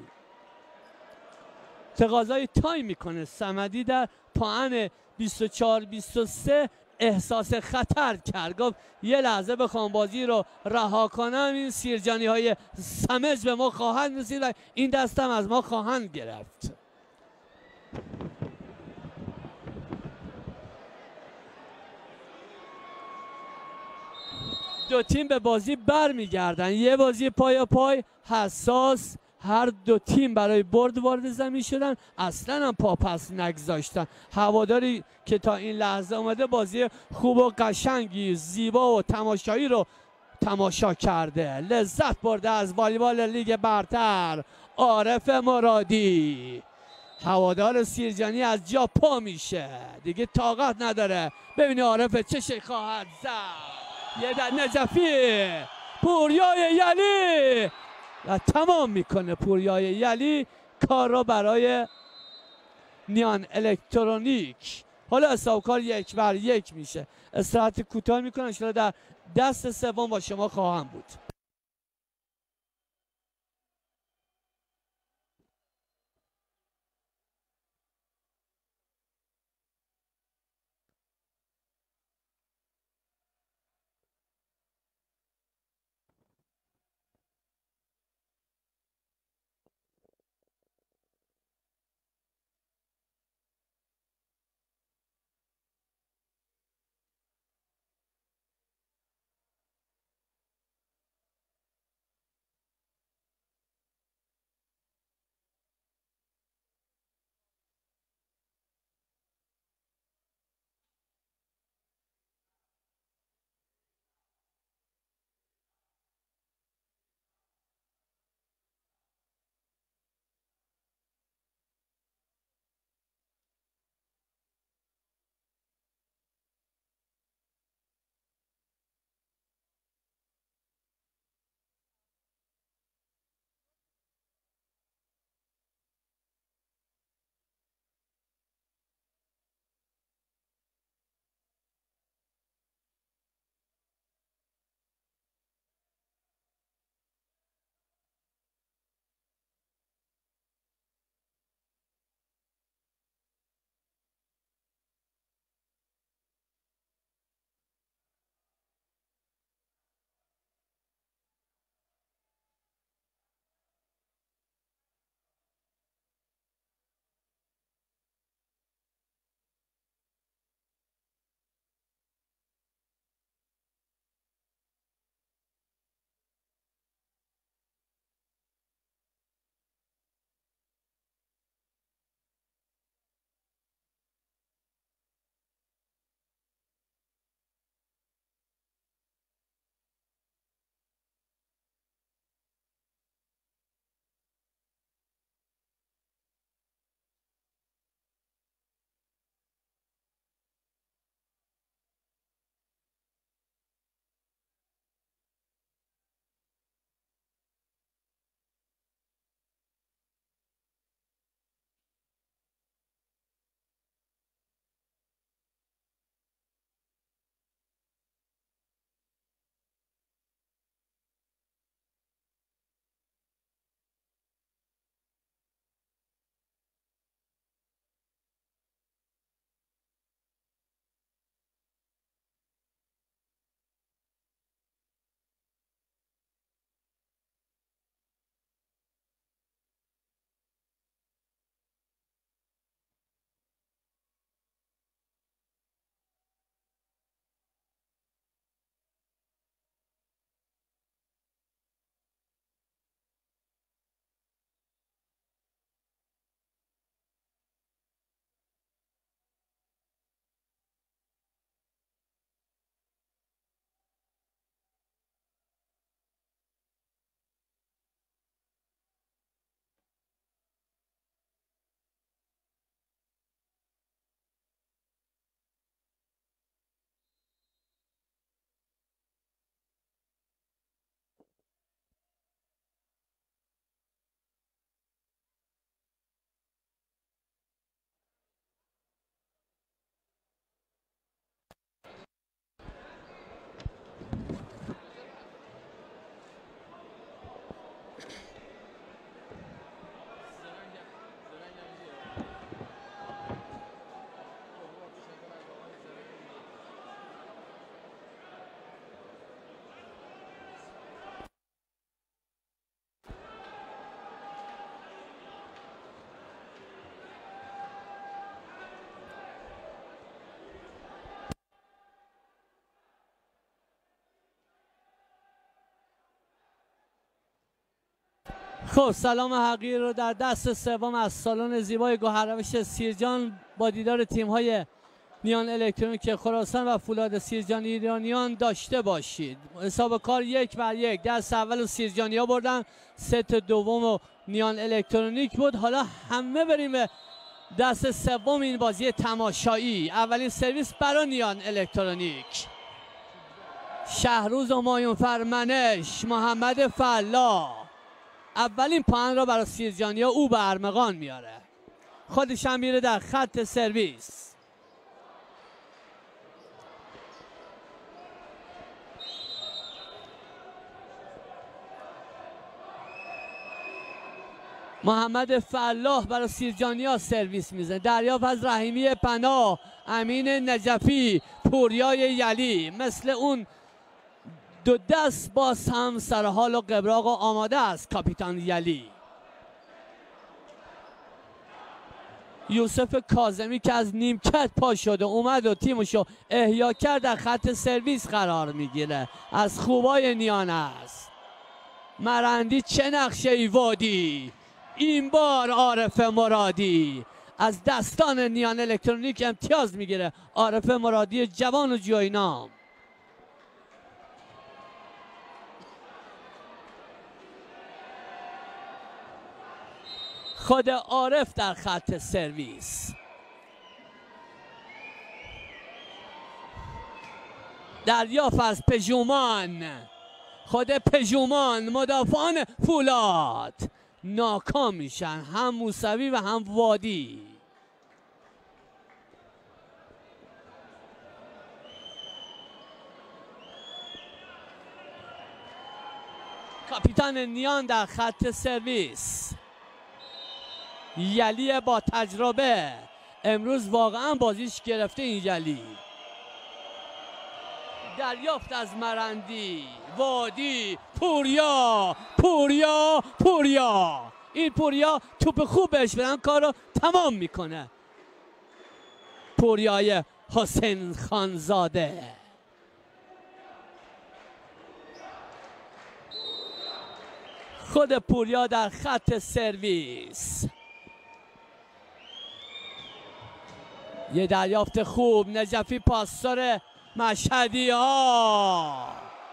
تقاضای تایم میکنه. صمدی در پاهن 24-23 احساس خطر کرد، گفت یه لحظه بخوام بازی رو رها کنم این سیرجانی های سمج به ما خواهند رسید و این دستم از ما خواهند گرفت. دو تیم به بازی برمیگردن. یه بازی پای پای حساس، هر دو تیم برای برد وارد زمین شدن، اصلا هم پا پس نگذاشتن. هواداری که تا این لحظه اومده بازی خوب و قشنگی، زیبا و تماشایی رو تماشا کرده، لذت برده از والیبال لیگ برتر. عارف مرادی، هوادار سیرجانی از جا پا میشه، دیگه طاقت نداره. ببینی عارف چه شی خواهد زد. یه در نجفی، پوریای یلی و تمام میکنه. پوریای یلی کار رو برای نیان الکترونیک. حالا حساب کار 1-1 میشه. استراحت کوتاه میکنن، ان شاءالله در دست سوم با شما خواهم بود. خب سلام حقیر رو در دست سوم از سالن زیبای گوهرروش سیرجان با دیدار تیم‌های نیان الکترونیک خراسان و فولاد سیرجان ایرانیان داشته باشید. حساب کار 1-1 دست اول سیرجانیا بردن، ست دوم و نیان الکترونیک بود. حالا همه بریم به دست سوم این بازی تماشایی. اولین سرویس برای نیان الکترونیک، شهروز همایون فرمنش، محمد فلاح. اولین پاهن را برای سیرجانیا او به ارمغان میاره، خودش هم میره در خط سرویس. محمد فلاح برای سیرجانیا سرویس میزنه، دریافت از رحیمی پناه، امین نجفی، پوریای یلی. مثل اون دو دست باز هم سرحال و قبراق و آماده است کاپیتان یلی. یوسف کاظمی که از نیمکت پا شده اومد و تیمشو احیا کرد در خط سرویس قرار میگیره، از خوبای نیان است. مرندی چه نقشه ای وادی، این بار عارف مرادی از دستان نیان الکترونیک امتیاز میگیره. عارف مرادی جوان و جوینام. خود عارف در خط سرویس. دریافت از پژومان، خود پژومان. مدافعان فولاد ناکام میشن، هم موسوی و هم وادی. کاپیتان نیان در خط سرویس، یلی با تجربه. امروز واقعا بازیش گرفته این یلی. دریافت از مرندی، وادی، پوریا. این پوریا توپ خوب بهش بدن کار رو تمام میکنه. پوریای حسین خانزاده. خود پوریا در خط سرویس. یه دریافت خوب، نجفی پاسدار مشهدی ها.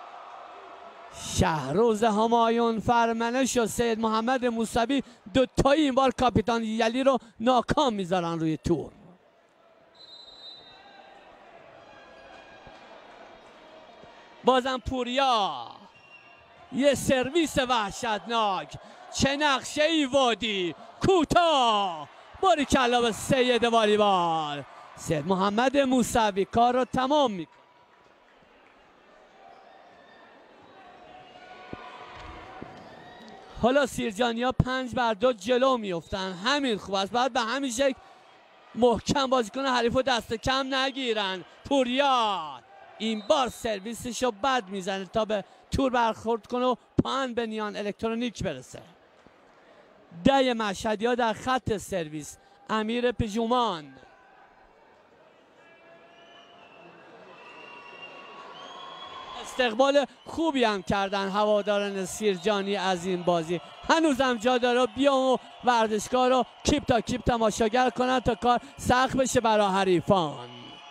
شهروز همایون فرمنش و سید محمد موسوی دوتایی این بار کاپیتان یلی رو ناکام میذارن روی تور. بازم پوریا، یه سرویس وحشتناک. چه نقشه ای وادی، کوتاه. باریکلا به سید والیبال. سید محمد موسوی کار رو تمام میکنه. حالا سیرجانیا 5-2 جلو میفتن، همین خوب است. باید به همین شکل محکم بازی کنه، حریف رو دست کم نگیرن. پوریا این بار سرویسش رو بد میزنه تا به تور برخورد کنه و پاهن به نیان الکترونیک برسه. ده مشهدی ها در خط سرویس، امیر پژومان. استقبال خوبی هم کردن هواداران سیرجانی از این بازی. هنوزم جا داره بیان و ورزشگاه رو کیپ تا کیپ تماشاگر کنن تا کار سخت بشه برای حریفان.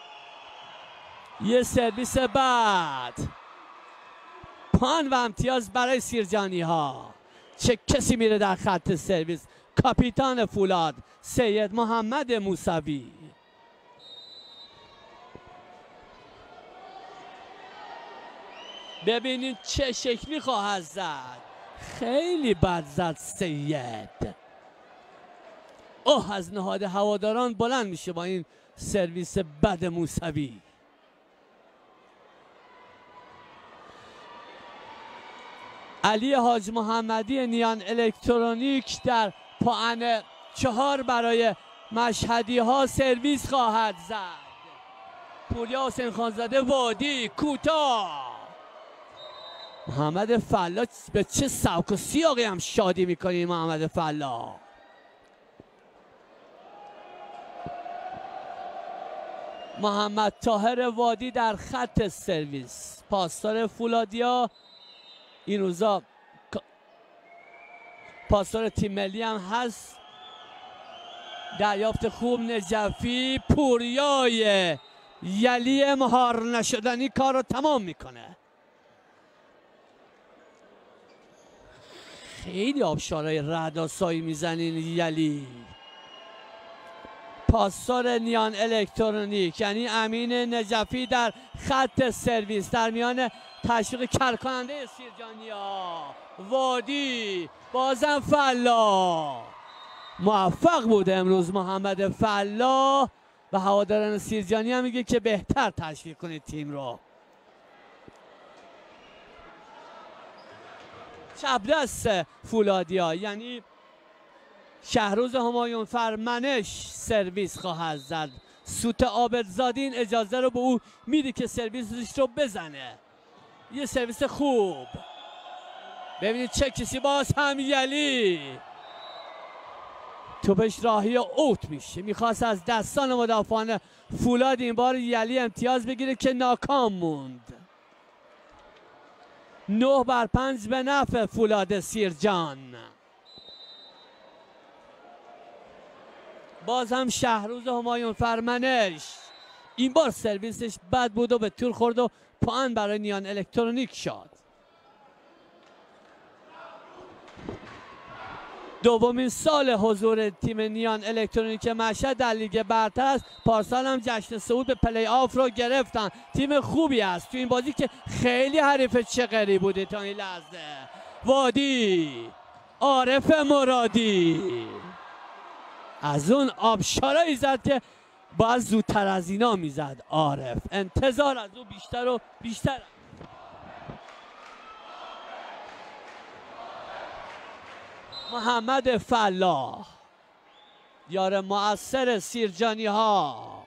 یه سرویس بعد، پان و امتیاز برای سیرجانی ها. چه کسی میره در خط سرویس؟ کاپیتان فولاد سید محمد موسوی. ببینید چه شکلی خواهد زد. خیلی بد زد سید. از نهاد هواداران بلند میشه با این سرویس بد موسوی. علی حاج محمدی نیان الکترونیک در پاهن 4 برای مشهدی ها سرویس خواهد زد. پوریا حسین خانزاده وادی کوتاه. محمد فلاح به چه سبک و سیاقی هم شادی میکنی محمد فلاح. محمد طاهر وادی در خط سرویس، پاسدار فولادیا. این روزا پاسور تیم ملی هم هست. دریافت خوب نجفی، پوریای یلی مهار نشدنی کار رو تمام میکنه. خیلی آبشارهای رعدآسایی میزنین یلی. پاسور نیان الکترونیک یعنی امین نجفی در خط سرویس در میان تشویق کارکننده سیرجانیا. وادی بازم فلا موفق بود امروز محمد فلا و هواداران سیرجانی هم میگه که بهتر تشویق کنید تیم رو. چپ دست فولادیا یعنی شهروز همایون فر منش سرویس خواهد زد. سوت عابدزادین اجازه رو به او میده که سرویسش رو بزنه. یه سرویس خوب. ببینید چه کسی باز هم یلی توپش راهی اوت میشه. میخواست از دستان مدافعان فولاد این بار یلی امتیاز بگیره که ناکام موند. 9-5 به نفع فولاد سیرجان. باز هم شهروز همایون فرمنش این بار سرویسش بد بود و به تور خورد و پوان برای نیان الکترونیک شد. دومین سال حضور تیم نیان الکترونیک مشهد در لیگ برتر است. پارسال هم جشن صعود به پلی آف رو گرفتن. تیم خوبی است تو این بازی که خیلی حریف چغری بوده تا این لحظه. وادی عارف مرادی از اون آبشارایی زد که باید زودتر از اینا میزد. عارف انتظار از او بیشتر و بیشتر. محمد فلاح یار مؤثر سیرجانی ها.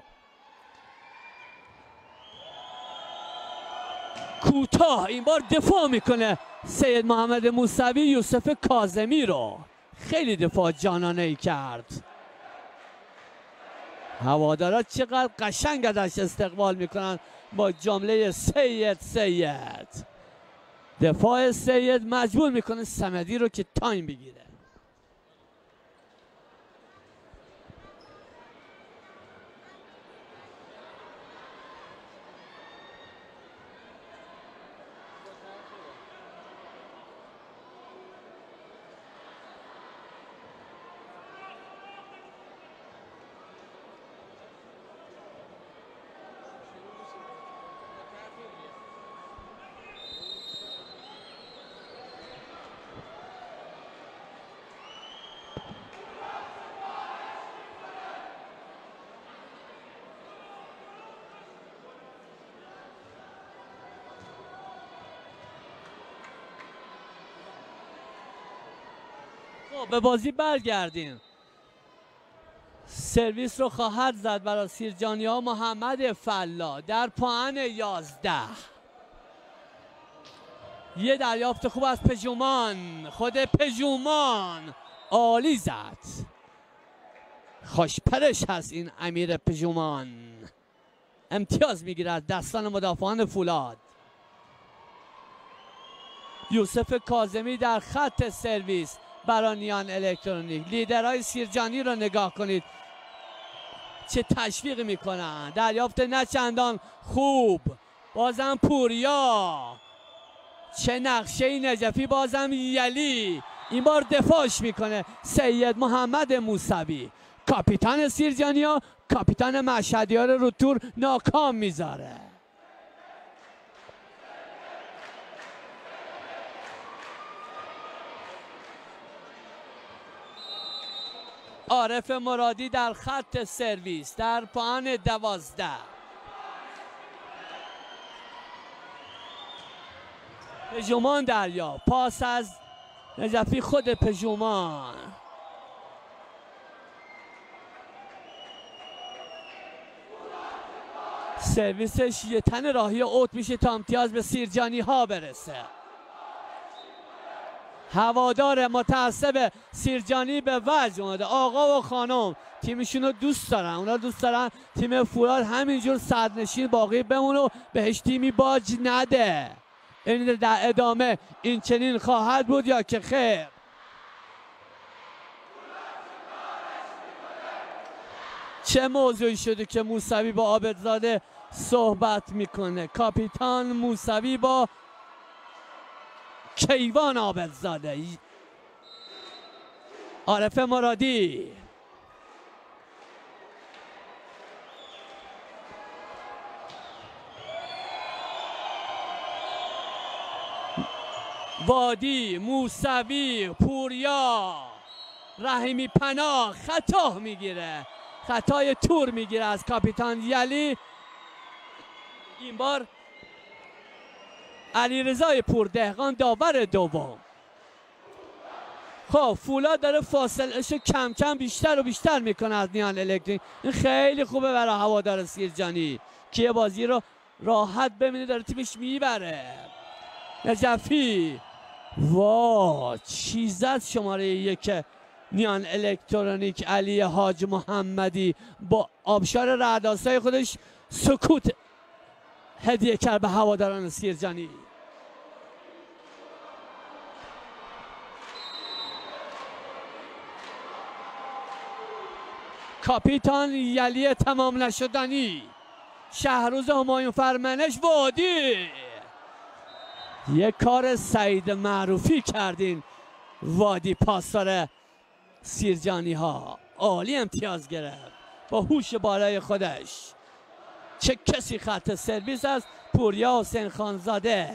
کوتاه این بار دفاع میکنه سید محمد موسوی یوسف کاظمی رو. خیلی دفاع جانانه ای کرد. هوادارا چقدر قشنگ ازش استقبال میکنن با جمله سید. دفاع سید مجبور میکنه صمدی رو که تایم بگیره. به بازی برگردیم. سرویس رو خواهد زد برای سیرجانی ها محمد فلا در پوان 11. یه دریافت خوب از پژومان. خود پژومان عالی زد. خوشپرش هست این امیر پژومان. امتیاز میگیره از دستان مدافعان فولاد. یوسف کاظمی در خط سرویس برای نیان الکترونیک. لیدرهای سیرجانی رو نگاه کنید چه تشویق میکنن. دریافت نه چندان خوب. بازم پوریا. چه نقشه نجفی. بازم یلی. این بار دفاعش میکنه سید محمد موسوی. کاپیتان سیرجانیا کاپیتان مشهدیار رو تور ناکام میذاره. عارف مرادی در خط سرویس در پوان 12. پژومان دریا. پاس از نجفی. خود پژومان. سرویسش یه تن راهی اوت میشه تا امتیاز به سیرجانی ها برسه. هوادار متعصب سیرجانی به وجه اومده. آقا و خانم تیمشون رو دوست دارن. اونا دوست دارن تیم فولاد همینجور صدرنشین باقی بمونه و بهش تیمی باج نده. این در ادامه این چنین خواهد بود یا که خیر. چه موضوعی شده که موسوی با عابدزاده صحبت میکنه؟ کاپیتان موسوی با کیوان عابدزاده. عارف مرادی وادی، موسوی، پوریا، رحیمی پناه خطا میگیره، خطای تور میگیره از کاپیتان یلی. این بار علیرضا پوردهقان داور دوم. خب فولاد داره فاصله‌اش کم کم بیشتر و بیشتر میکنه از نیان الکترونیک. این خیلی خوبه برای هوادار سیرجانی که بازی رو راحت ببینه داره تیمش میبره. نجفی وا چی زد شماره 1 نیان الکترونیک علی حاج محمدی با آبشار رعدآسای خودش سکوت هدیه کرد به هواداران سیرجانی. کاپیتان یلی تمام نشدنی، شهروز همایون فرمانش وادی. یک کار سعید معروفی کردین وادی پاسدار سیرجانی ها، عالی امتیاز گرفت با هوش بالای خودش. چه کسی خط سرویس است؟ پوریا حسین خانزاده.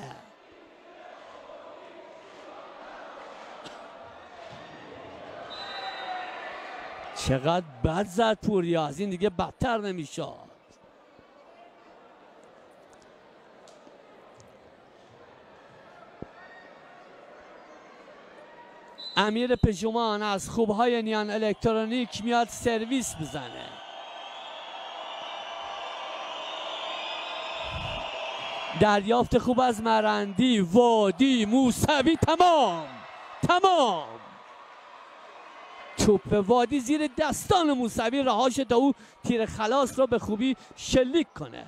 چقدر بد زد پوریا، از این دیگه بدتر نمیشد. امیر پژومان از خوبهای نیان الکترونیک میاد سرویس بزنه. دریافت خوب از مرندی، وادی، موسوی. تمام توپ وادی زیر دستان موسوی رها شد تا او تیر خلاص رو به خوبی شلیک کنه.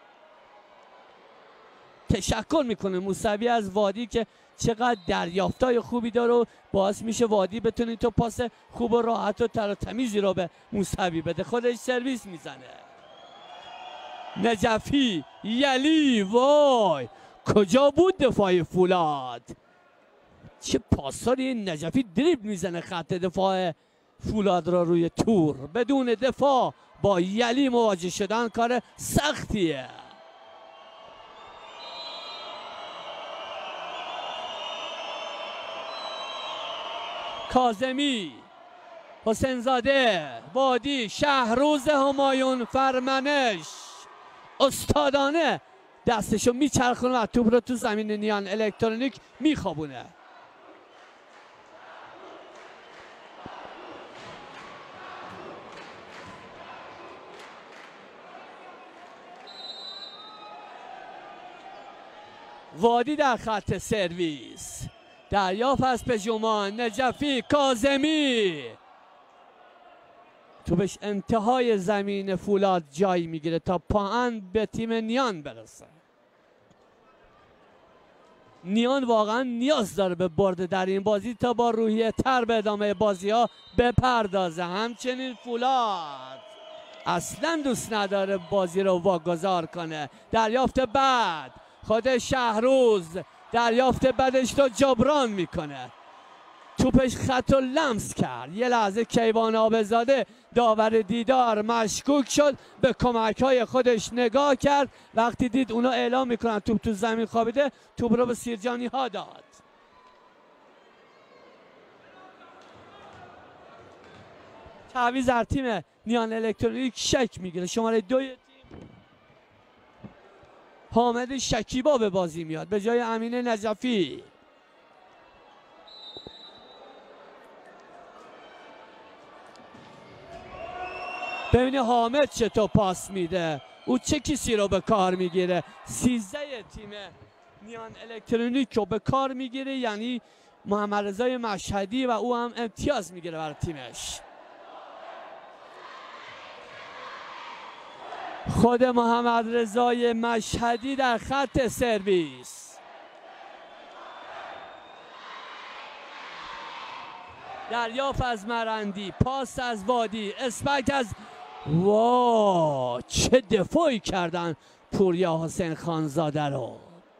تشکر میکنه موسوی از وادی که چقدر دریافتای خوبی داره و باعث میشه وادی بتونه تو پاس خوب و راحت و تر و تمیزی رو به موسوی بده. خودش سرویس میزنه. نجفی یلی وای کجا بود دفاع فولاد؟ چه پاساری نجفی دریبل میزنه خط دفاع فولاد را روی تور. بدون دفاع با یلی مواجه شدن کار سختیه. کاظمی، حسینزاده، وادی، شهروز همایون فرمانش استادانه دستشو میچرخونه و توپ رو تو زمین نیان الکترونیک میخوابونه. وادی در خط سرویس، دریافت از پژومان، نجفی، کاظمی. توپش انتهای زمین فولاد جای میگیره تا پاهن به تیم نیان برسه. نیان واقعا نیاز داره به برد در این بازی تا با روحیه تر به ادامه بازی ها بپردازه. همچنین فولاد اصلا دوست نداره بازی رو واگذار کنه. دریافت بعد خود شهروز دریافت بعدش رو جبران میکنه. توپش خط و لمس کرد. یه لحظه کیوان عابدزاده داور دیدار مشکوک شد، به کمک های خودش نگاه کرد. وقتی دید اونا اعلام میکنن توپ تو زمین خوابیده، توپ رو به سیرجانی ها داد. تعویض در تیم نیان الکترونیک شک میگیره. شماره 2 تیم حامد شکیبا به بازی میاد به جای امین نجفی. ببینید حامد چطور پاس میده، او چه کسی رو به کار میگیره. 13 تیم نیان الکترونیک رو به کار میگیره، یعنی محمد رضای مشهدی، و او هم امتیاز میگیره برای تیمش. خود محمد رضای مشهدی در خط سرویس. دریافت از مرندی، پاس از وادی، اسپکت از وا چه دفاعی کردن پوریا حسین خانزاده رو.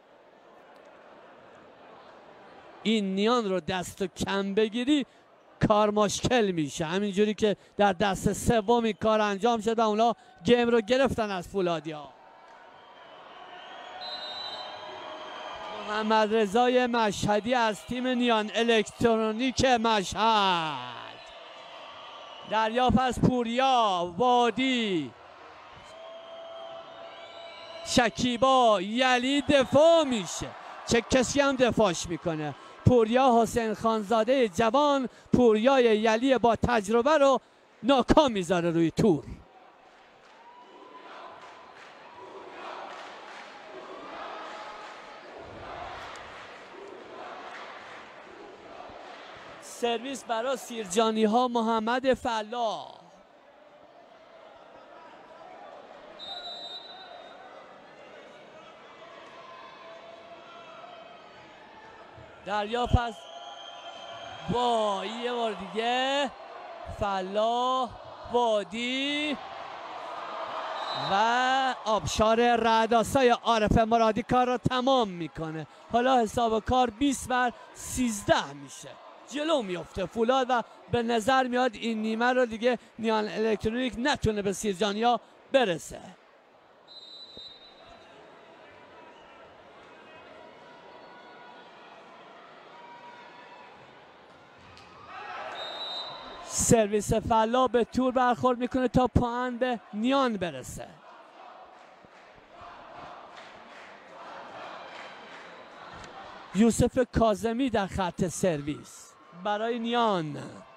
این نیان رو دست کم بگیری کار مشکل میشه. همینجوری که در دست سومی کار انجام شد و اونا گیم رو گرفتن از فولادیا. محمد رضای مشهدی از تیم نیان الکترونیک مشهد دریافت از پوریا، وادی، شکیبا، یلی دفاع میشه. چه کسی هم دفاعش میکنه. پوریا حسین خانزاده جوان پوریای یلی با تجربه رو ناکام میذاره روی تور. سرویس برای سیرجانی ها محمد فلاح. دریافت از یه بار دیگه فلاح، وادی و آبشار رعدآسای عارف مرادی کار رو تمام میکنه. حالا حساب کار 20-13 میشه. جلو میفته فولاد و به نظر میاد این نیمه رو دیگه نیان الکترونیک نتونه به سیرجانیا برسه. سرویس فلا به تور برخورد میکنه تا پایان به نیان برسه. یوسف کاظمی در خط سرویس برای نیان.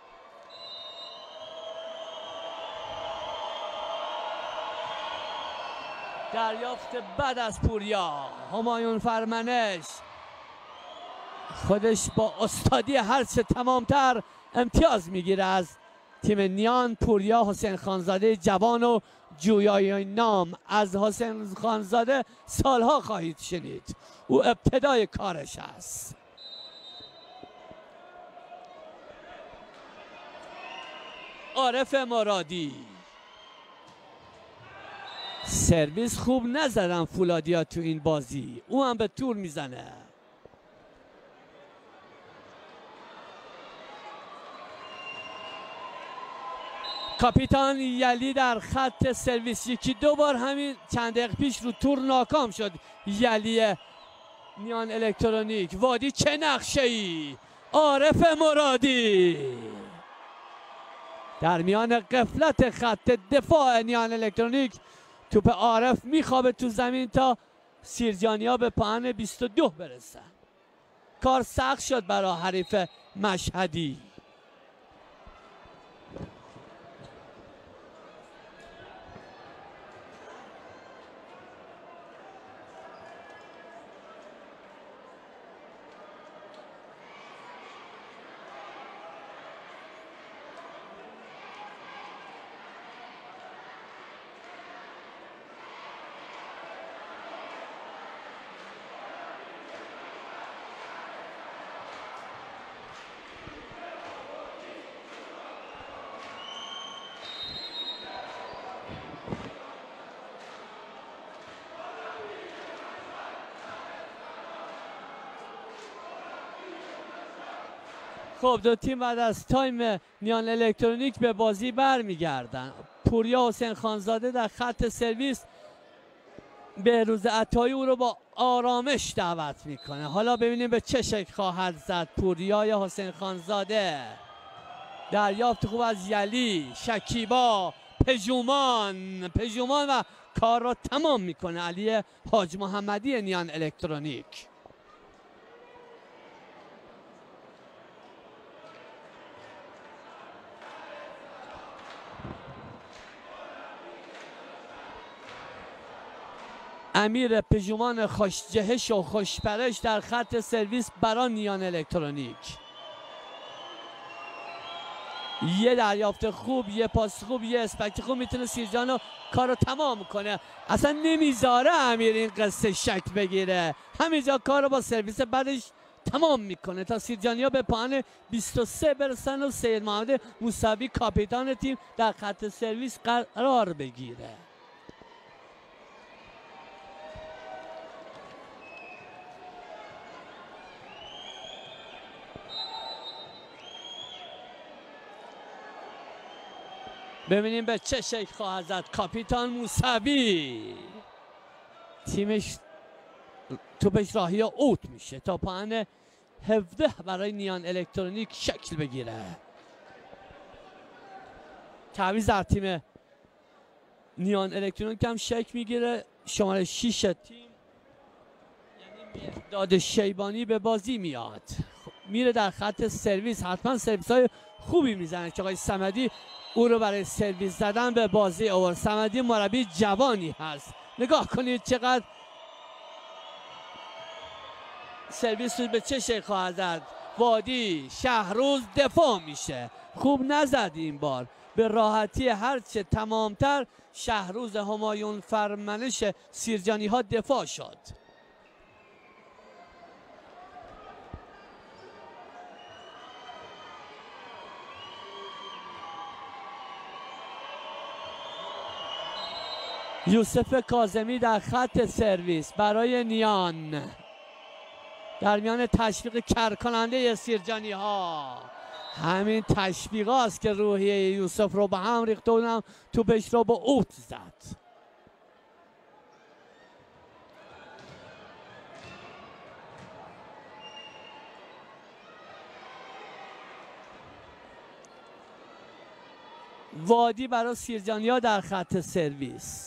دریافت بعد از پوریا. همایون فرمنش خودش با استادی هرچه تمامتر امتیاز میگیره از تیم نیان. پوریا حسین خانزاده جوان و جویای نام. از حسین خانزاده سالها خواهید شنید. او ابتدای کارش است. عارف مرادی. سرویس خوب نزدن فولادیا تو این بازی. او هم به تور میزنه. کاپیتان یلی در خط سرویس. یکی دو بار همین چند دقیقه پیش رو تور ناکام شد یلی نیان الکترونیک. وادی چه نقشه ای. عارف مرادی در میان قفلت خط دفاع نیان الکترونیک توپ عارف میخوابه تو زمین تا سیرجانیا به پایان 22 برسن. کار سخت شد برای حریف مشهدی. خب دو تیم بعد از تایم نیان الکترونیک به بازی برمیگردن. پوریا حسین خانزاده در خط سرویس بهروز عطایی او رو با آرامش دعوت میکنه. حالا ببینیم به چه شکل خواهد زد پوریا یا حسین خانزاده. دریافت خوب از یلی، شکیبا، پژومان و کار رو تمام میکنه علی حاج محمدی نیان الکترونیک. امیر پژومان خوشجهش و خوشپرش در خط سرویس برای نیان الکترونیک. یه دریافت خوب، یه پاس خوب، یه اسپکت خوب میتونه سیرجان کار رو تمام کنه. اصلا نمیذاره امیر این قصه شک بگیره. همینجا کار رو با سرویس بعدش تمام میکنه تا سیرجانیا به پایان 23 برسن و سید محمد موسوی کاپیتان تیم در خط سرویس قرار بگیره. ببینیم به چه شکل خواهد زد کاپیتان موسوی. تیمش توپش راهی اوت میشه تا پایان 17 برای نیان الکترونیک شکل بگیره. تعویض در تیم نیان الکترونیک هم شکل میگیره. شماره 6 تیم یعنی مرداد شیبانی به بازی میاد، میره در خط سرویس. حتما سرویس های خوبی میزنه که آقای صمدی او رو برای سرویس زدن به بازی آورد. صمدی مربی جوانی هست. نگاه کنید چقدر سرویس رو به چه شکل خواهد زد. وادی شهروز دفاع میشه، خوب نزد این بار، به راحتی هرچه تمامتر شهروز همایون فرمنش سیرجانی ها دفاع شد. یوسف کاظمی در خط سرویس برای نیان، در میان تشویق کرکننده سیرجانی ها. همین تشویق هاست که روحیه یوسف رو به هم ریخته بودن، توپش رو با اوت زد. وادی برای سیرجانی ها در خط سرویس.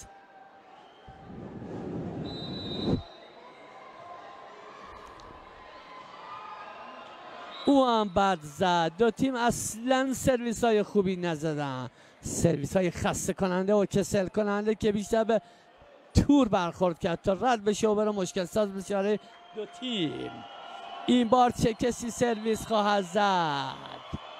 او هم بد زد. دو تیم اصلا سرویس های خوبی نزدن، سرویس های خسته کننده و کسل کننده که بیشتر به تور برخورد کرد تا رد بشه و بره مشکل ساز بشه دو تیم. این بار چه کسی سرویس خواهد زد؟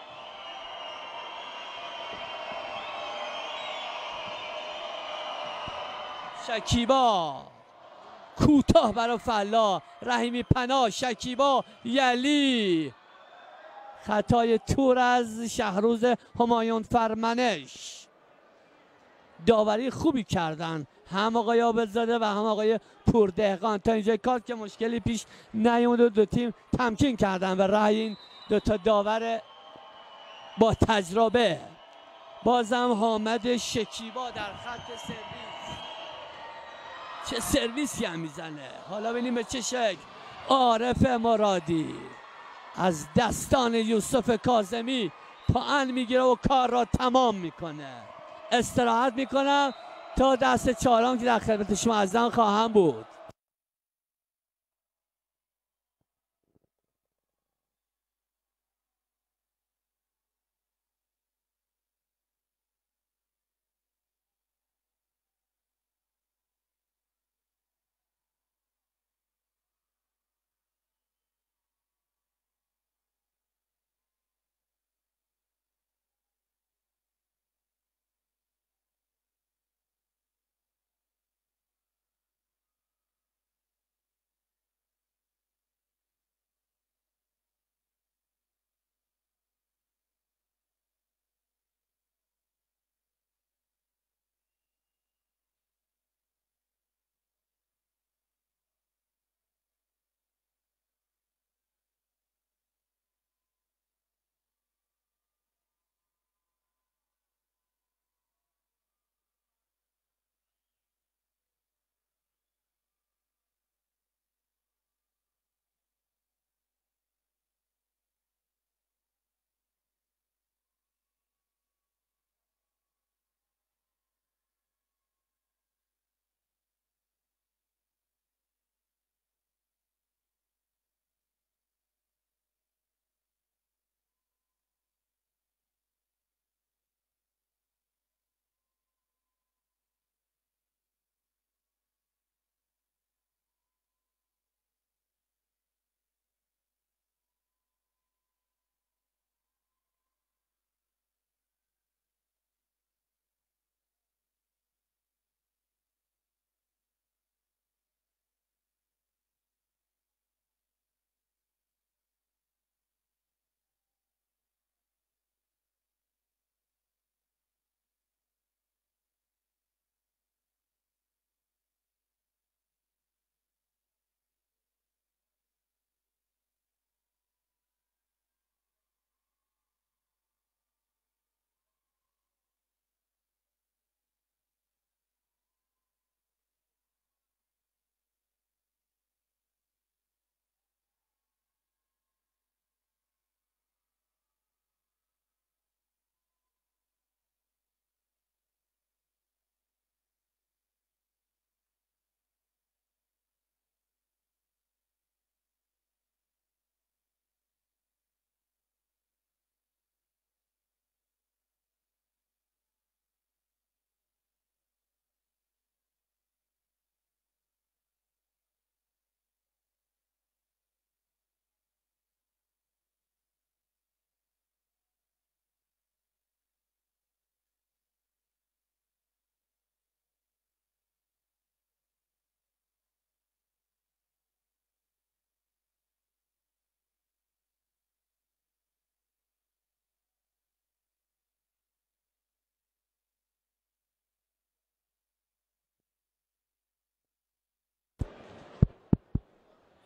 شکیبا کوتاه برای فلا، رحیمی پناه، شکیبا، یلی. خطای تور از شهروز همایون فرمنش. داوری خوبی کردن هم آقای عابدزاده و هم آقای پوردهقان تا اینجای کار که مشکلی پیش نیومد و دو تیم تمکین کردن به رأی این دو تا داور با تجربه. بازم حامد شکیبا در خط سرویس، چه سرویسی هم میزنه. حالا ببینیم به چه شکل. عارف مرادی از دستان یوسف کاظمی پاان میگیره و کار را تمام میکنه. استراحت میکنم تا دست چهارم که در خدمت شما عزیزان خواهم بود.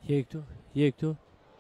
یک دو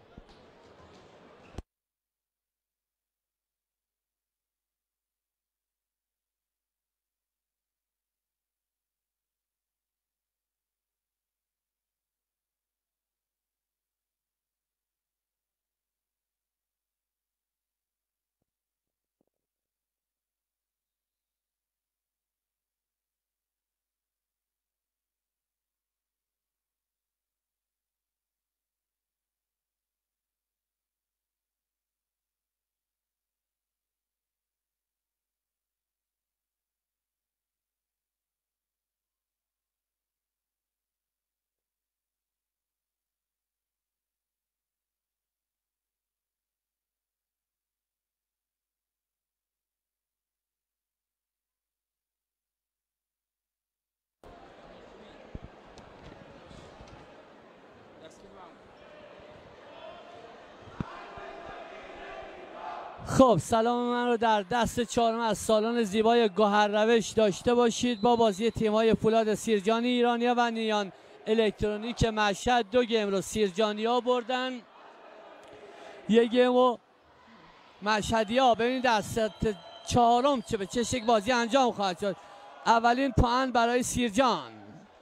خب سلام من رو در دست چهارم از سالن زیبای گوهر روش داشته باشید با بازی تیم‌های فولاد سیرجانی ایرانیا و نیان الکترونیک مشهد. 2 گیم رو سیرجانیا بردن، 1 گیم رو مشهدیا. ببینید در ست چهارم چه به چه شکل بازی انجام خواهد شد. اولین پوان برای سیرجان.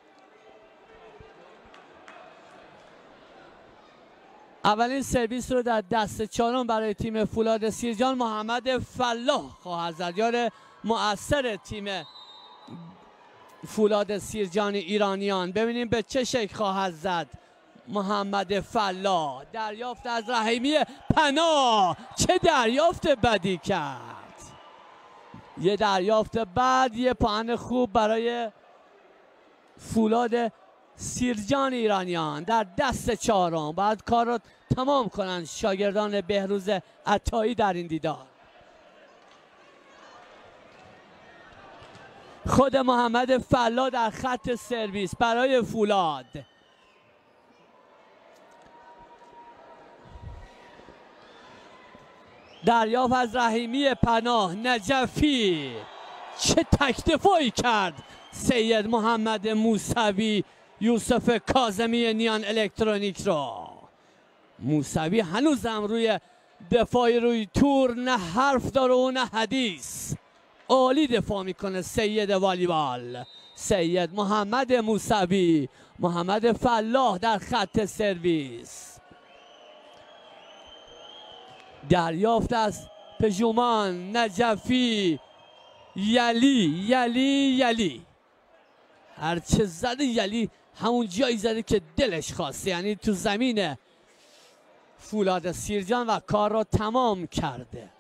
اولین سرویس رو در دست چهارم برای تیم فولاد سیرجان محمد فلاح خواهد زد. یار مؤثر تیم فولاد سیرجانی ایرانیان. ببینیم به چه شکل خواهد زد محمد فلاح. دریافت از رحیمی پناه. چه دریافت بدی کرد. یه دریافت بد، یه پوان خوب برای فولاد سیرجان ایرانیان در دست چهارم. باید کار رو تمام کنند شاگردان بهروز عطایی در این دیدار. خود محمد فلاح در خط سرویس برای فولاد. دریافت از رحیمی پناه. نجفی چه تکدفاعی کرد سید محمد موسوی یوسف کاظمی نیان الکترونیک را. موسوی هنوزم روی دفاعی روی تور نه حرف داره و نه حدیث. عالی دفاع میکنه سید والیبال. سید محمد موسوی. محمد فلاح در خط سرویس. دریافت از پژومان. نجفی. یلی هرچه زده یلی همون جایی زده که دلش خواسته، یعنی تو زمین فولاد سیرجان و کار را تمام کرده.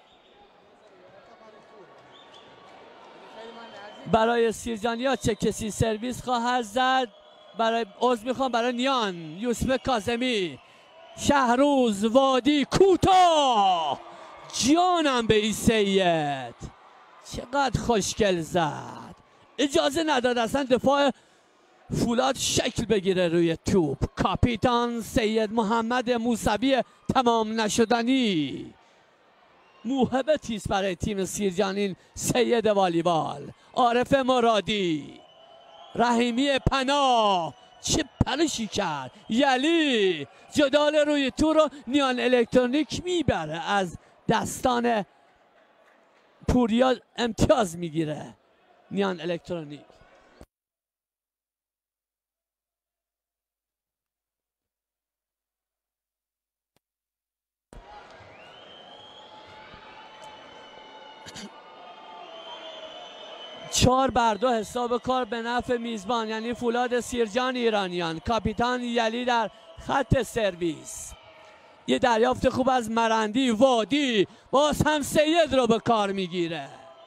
برای سیرجانیا چه کسی سرویس خواهد زد؟ برای نیان یوسف کاظمی. شهروز وادی کوتاه. جانم به ای سید چقدر خوشگل زد. اجازه نداد اصلا دفاع فولاد شکل بگیره روی توپ. کاپیتان سید محمد موسوی تمام نشدنی. موهبتی است برای تیم سیرجانین سید والیبال. عارف مرادی. رحیمی پناه چه پرشی کرد. یلی جدال روی تور رو نیان الکترونیک میبره. از دستان پوریا امتیاز میگیره نیان الکترونیک. چهار بر 2 حساب کار به نفع میزبان یعنی فولاد سیرجان ایرانیان. کاپیتان یلی در خط سرویس. یه دریافت خوب از مرندی. وادی باز هم سید رو به کار میگیره.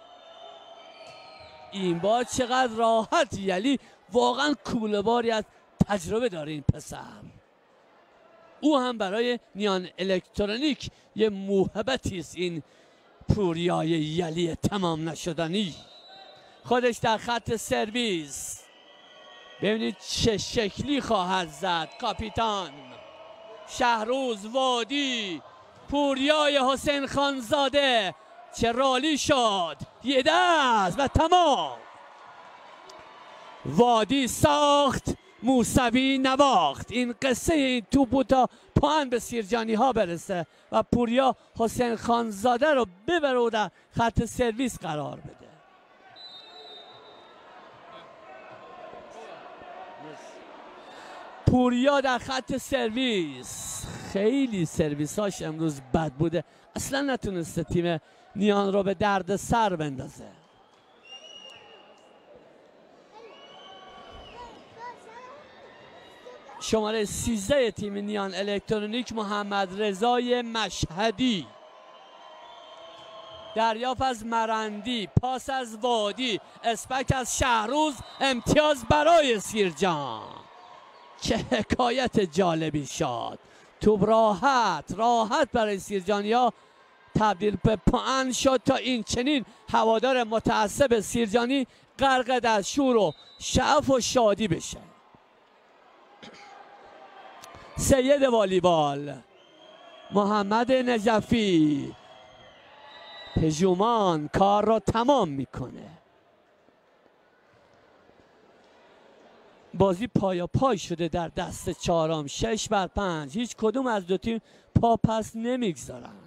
این بار چقدر راحت. یلی واقعا کوله باری از تجربه داره این پسر. او هم برای نیان الکترونیک یه موهبتی است این پوریای یلی تمام نشدنی. خودش در خط سرویس. ببینید چه شکلی خواهد زد کاپیتان. شهروز وادی. پوریای حسین خانزاده چه رالی شد. یه دست و تمام. وادی ساخت موسوی نواخت. این قصه این توپ بود تا پایان به سیرجانی ها برسه و پوریا حسین خانزاده رو ببره و در خط سرویس قرار بده. پوریا در خط سرویس، خیلی سرویساش امروز بد بوده، اصلا نتونسته تیم نیان رو به درد سر بندازه. شماره 13 تیم نیان الکترونیک محمد رضای مشهدی، دریافت از مرندی، پاس از وادی، اسپک از شهروز، امتیاز برای سیرجان. چه حکایت جالبی شد. توپ راحت برای سیرجانیا تبدیل به پوان شد تا این چنین هوادار متعصب سیرجانی غرق در شور و شعف و شادی بشه. سید والیبال محمد نجفی، پژومان کار را تمام میکنه. بازی پایا پای شده در دست چهارم، 6-5. هیچ کدوم از دو تیم پا پس نمیگذارن.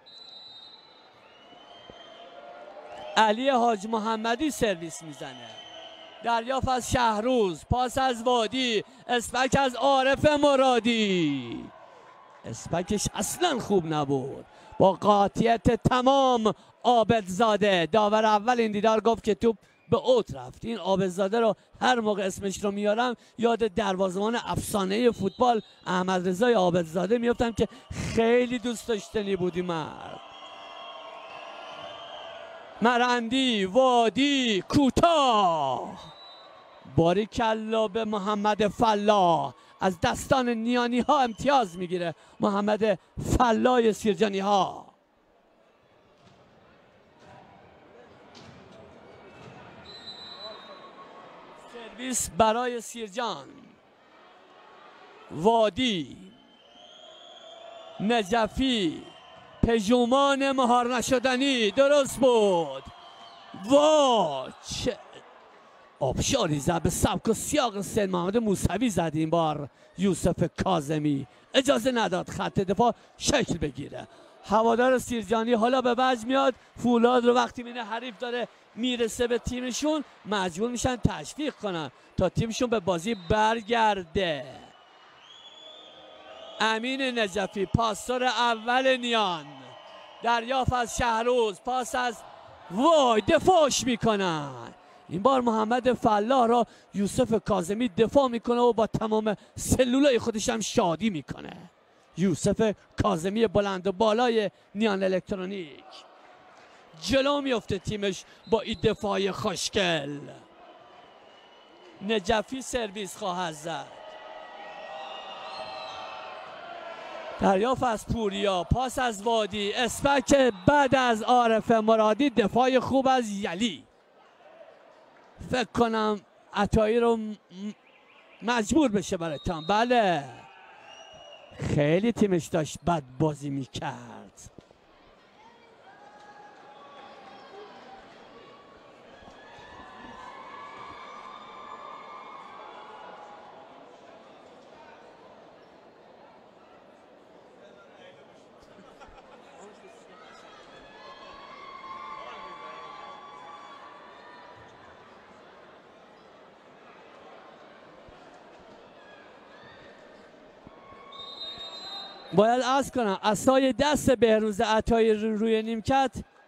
علی حاج محمدی سرویس میزنه، دریافت از شهروز، پاس از وادی، اسپک از عارف مرادی. اسپکش اصلا خوب نبود، با قاطعیت تمام عابدزاده. داور اول این دیدار گفت که توپ به اوت رفت. این عابدزاده رو هر موقع اسمش رو میارم یاد دروازه‌بان افسانه فوتبال احمد رضای عابدزاده میافتم که خیلی دوست داشتنی بودی مرد. مرندی، وادی، کوتاه، باریکلا به محمد فلاح. از دستان نیانی ها امتیاز میگیره محمد فلاح سیرجانی ها. سرویس برای سیرجان. وادی، نجفی، پژومان مهار نشدنی، درست بود. چه آبشاری زد به سبک و سیاق سید محمد موسوی زد. این بار یوسف کاظمی اجازه نداد خط دفاع شکل بگیره. هوادار سیرجانی حالا به وجه میاد. فولاد رو وقتی میبینه حریف داره میرسه به تیمشون مجبور میشن تشویق کنن تا تیمشون به بازی برگرده. امین نجفی پاسور اول نیان، دریافت از شهروز، پاس از دفاعش میکنن. این بار محمد فلاح را یوسف کاظمی دفاع میکنه و با تمام سلولای خودش هم شادی میکنه. یوسف کاظمی بلند و بالای نیان الکترونیک جلو میفته تیمش با این دفاع خوشگل. نجفی سرویس خواهد زد، دریافت از پوریا، پاس از وادی، اسپک بعد از عارف مرادی، دفاع خوب از یلی. فکر کنم عطایی رو مجبور بشه برای تام. بله خیلی تیمش داشت بد بازی میکرد. باید عرض کنم عصای دست بهروز عطایی روی نیمکت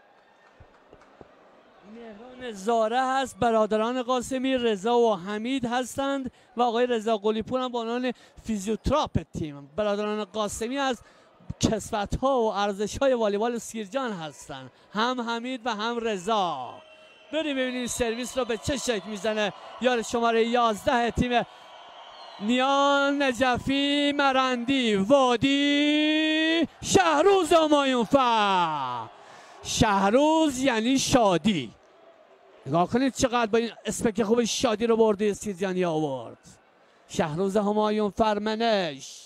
مهران زاره هست، برادران قاسمی رضا و حمید هستند و آقای رضا قلیپور هم به عنوان فیزیوتراپ تیم. برادران قاسمی از کسوت ها و ارزش های والیبال سیرجان هستند، هم حمید و هم رضا. بریم ببینیم سرویس رو به چه شکل میزنه یار شماره 11 تیم نیان. نجفی، مرندی، وادی، شهروز همایونفر. شهروز یعنی شادی. نگاه کنید چقدر با این اسپک خوب شادی رو برده سیرجانی آورد. شهروز همایونفر منش.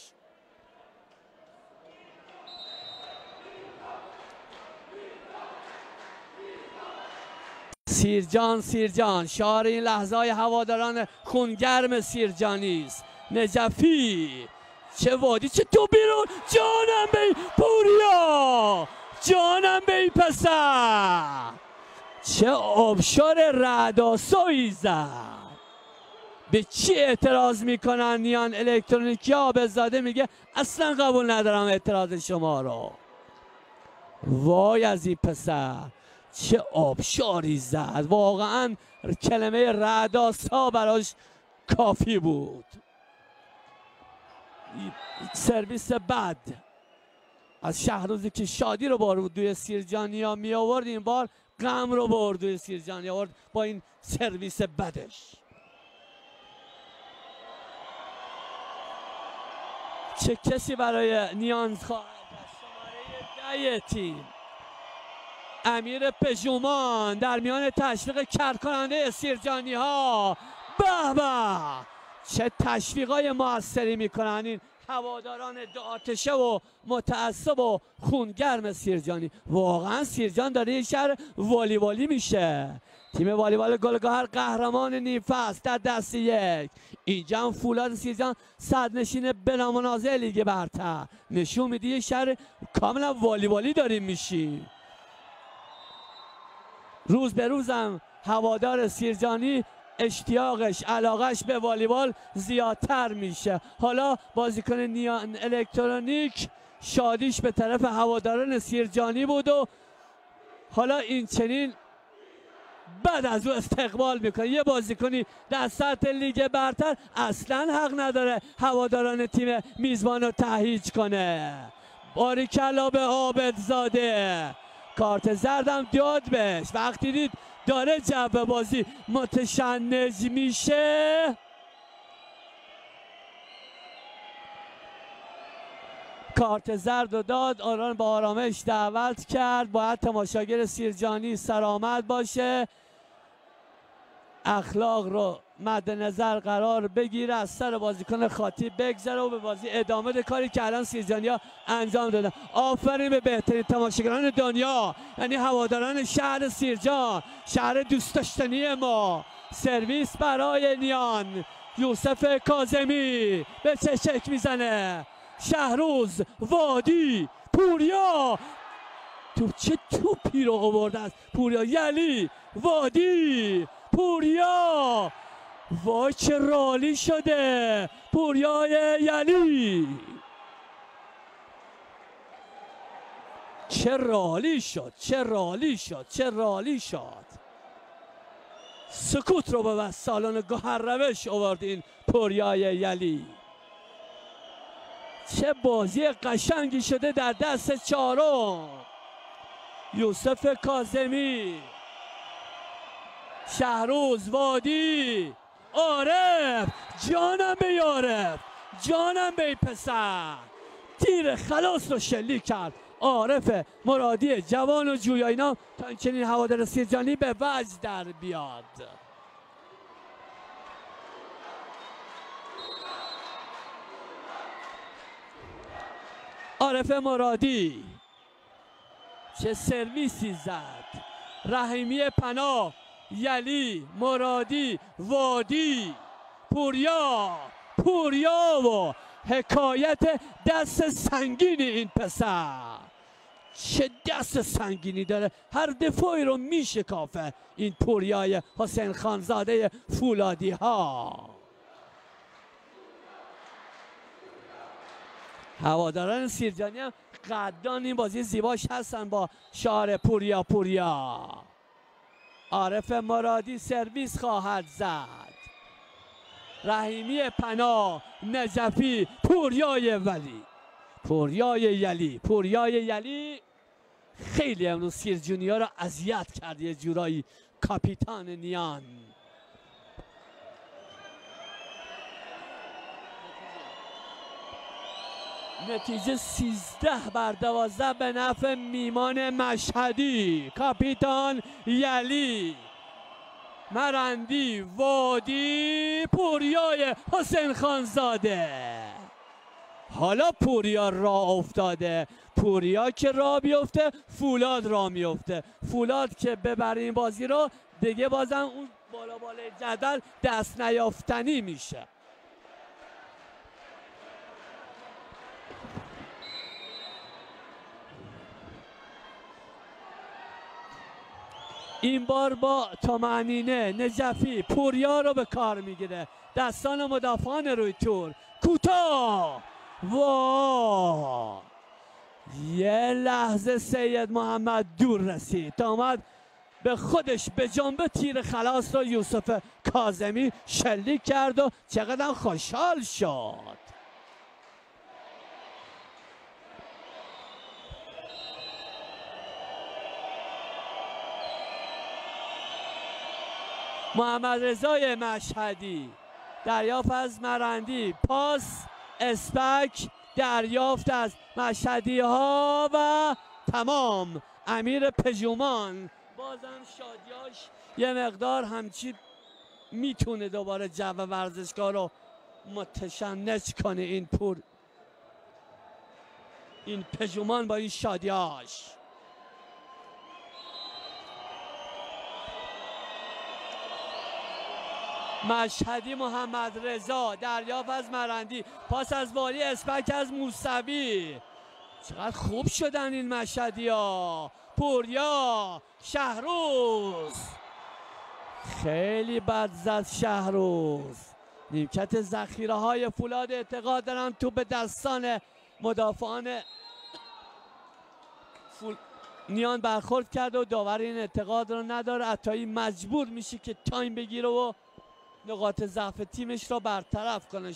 سیرجان شعار این لحظه های هواداران خونگرم سیرجانی است. نجفی چه وادی، چه تو بیرون، جانم بی پوریا، جانم بی پسر، چه آبشار رعدآسایی زد. به چی اعتراض میکنن نیان الکترونیکی آبزاده میگه اصلا قبول ندارم اعتراض شما رو. وای از این پسر چه آبشاری زد، واقعا کلمه رعدآسا براش کافی بود. سرویس بد از شهروزی که شادی رو با اردوی سیرجانیا می آورد، این بار غم رو با اردوی سیرجانیا آورد با این سرویس بدش. چه کسی برای نیانز خواهد؟ شماره 10 تیم امیر پژومان در میان تشویق کرکننده سیرجانی ها. به به چه تشویقای موثری میکنن این هواداران دو آتشه و متعصب و خونگرم سیرجانی. واقعا سیرجان داره یه شهر والیبالی میشه. تیم والیبال گلگهر قهرمان نیم فصل در دست یک. اینجا هم فولاد سیرجان صدرنشین بلامنازع لیگ برتر، نشون میده یه شهر کاملا والیبالی داریم میشیم. روز به روزم هوادار سیرجانی اشتیاقش، علاقش به والیبال زیادتر میشه. حالا بازیکن نیان الکترونیک شادیش به طرف هواداران سیرجانی بود و حالا این چنین بعد از او استقبال میکنه. یه بازیکنی در سطح لیگ برتر اصلا حق نداره هواداران تیم میزبان رو تهییج کنه. باریکلا به عابدزاده، کارت زردم داد بهش وقتی دید داره جو بازی متشنج میشه. کارت زرد رو داد، آران با آرامش دعوت کرد. باید تماشاگر سیرجانی سرآمد باشه، اخلاق رو مد نظر قرار بگیره، از سر بازیکن خاطی بگذره و به بازی ادامه ده. کاری که الان سیرجانیا انجام دادن. آفرین به بهترین تماشاگران دنیا، یعنی هواداران شهر سیرجان، شهر دوست داشتنی ما. سرویس برای نیان، یوسف کاظمی به چشک میزنه. شهروز، وادی، پوریا، تو چه توپی رو آورده است پوریا. یلی، وادی، پوریا، وای چه رالی شده پوریای یلی، چه رالی شد، چه رالی شد، چه رالی شد. سکوت رو به سالن گوهر روش آورد این پوریای یلی. چه بازی قشنگی شده در دست چهارم. یوسف کاظمی، شهروز، وادی، عارف، جانم به عارف، جانم به پسر، تیر خلاص رو شلیک کرد. عارف مرادی جوان و جویایینا تا این چنین هوادار سیرجانی به وجد در بیاد. عارف مرادی چه سرویسی زد. رحیمی پناه، یلی، مرادی، وادی، پوریا و حکایت دست سنگین این پسر. چه دست سنگینی داره، هر دفاعی رو میشکافه این پوریای حسین خانزاده فولادی ها. هواداران سیرجانی هم قدردان این بازی زیباش هستن با شعار پوریا. عارف مرادی سرویس خواهد زد. رحیمی پناه، نجفی، پوریای یلی خیلی امروز سیرجونیا رو اذیت کرد یه جورایی کاپیتان نیان. نتیجه 13-12 به نفع میمان مشهدی. کاپیتان یلی، مرندی، وادی، پوریای حسین خانزاده. حالا پوریا راه افتاده. پوریا که راه بیفته فولاد راه میفته. فولاد که ببره این بازی رو دیگه بازم اون بالا بالای جدول دست نیافتنی میشه. این بار با طمأنینه نجفی پوریا رو به کار میگیره، دستان مدافعان روی تور کوتاه. یه لحظه سید محمد دور رسید تا اومد به خودش به جنبه تیر خلاص رو یوسف کاظمی شلیک کرد و چقدر خوشحال شد. محمد رضای مشهدی دریافت از مرندی، پاس اسپک دریافت از مشهدی ها و تمام. امیر پژومان بازم شادیاش یه مقدار همچی میتونه دوباره جو ورزشگاه رو متشنج کنه. این پژومان با این شادیاش. مشهدی محمد رضا دریافت از مرندی، پاس از والی اسپک از موسوی. چقدر خوب شدن این مشهدی ها. پوریا شهروز خیلی بد زد شهروز. نیمکت ذخیره های فولاد اعتقاد دارم تو به دستان مدافعان نیان برخورد کرده و داور این اعتقاد رو نداره. عطایی مجبور میشه که تایم بگیره و نقاط ضعف تیمش را برطرف کنه.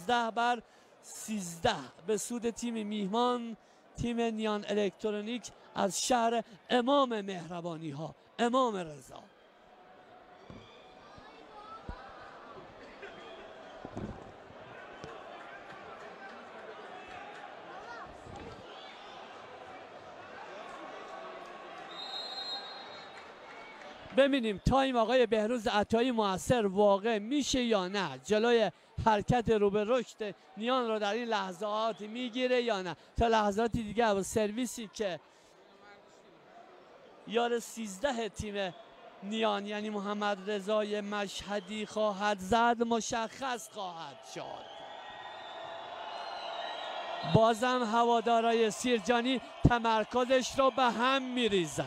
16-13 به سود تیم میهمان، تیم نیان الکترونیک از شهر امام مهربانی ها، امام رضا. ببینیم تایم آقای بهروز عطایی موثر واقع میشه یا نه، جلوی حرکت رو به رشد نیان رو در این لحظات میگیره یا نه. تا لحظاتی دیگه و سرویسی که یار 13 تیم نیان یعنی محمد رضای مشهدی خواهد زد مشخص خواهد شد. بازم هوادارای سیرجانی تمرکزش رو به هم میریزن.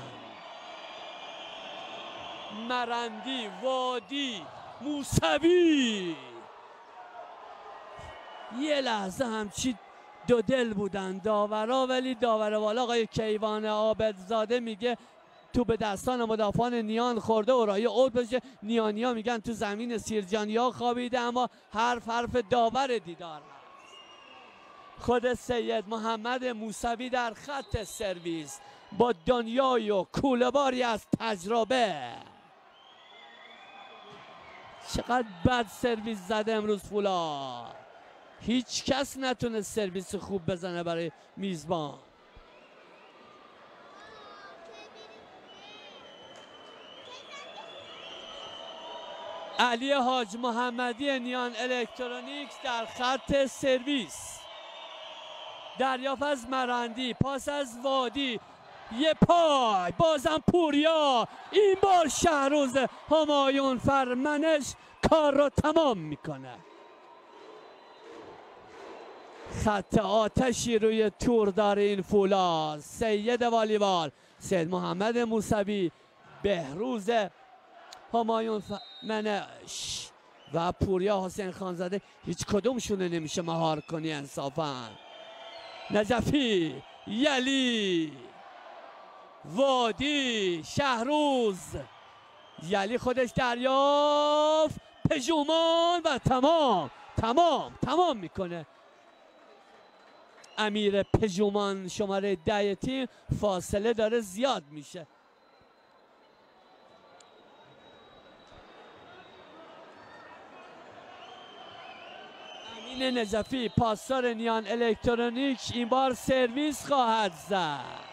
مرندی، وادی، موسوی یه لحظه همچی دو دل بودن داورا، ولی داور والا آقای کیوان عابدزاده میگه تو به دستان مدافعان نیان خورده و رای اوت بشه. نیانیا میگن تو زمین سیرجانیا خوابیده، اما حرف داور دیدار هست. خود سید محمد موسوی در خط سرویس با دنیای و کوله‌باری از تجربه. چقدر بد سرویس زده امروز فولاد، هیچ کس نتونه سرویس خوب بزنه برای میزبان. علی حاج محمدی نیان الکترونیکس در خط سرویس دریافت از مرندی، پاس از وادی، یه پای بازم پوریا. این بار شهروز همایون فرمنش کار رو تمام میکنه. خط آتشی روی تور داره این فولاد. سید والیبال سید محمد موسوی، بهروز همایون فرمنش و پوریا حسین خانزاده، هیچ کدومشونه نمیشه مهار کنی انصافا. نجفی، یلی، وادی، شهروز. یلی خودش دریافت، پژومان و تمام میکنه. امیر پژومان شماره 10 تیم. فاصله داره زیاد میشه. امین نجفی پاسدار نیان الکترونیک این بار سرویس خواهد زد.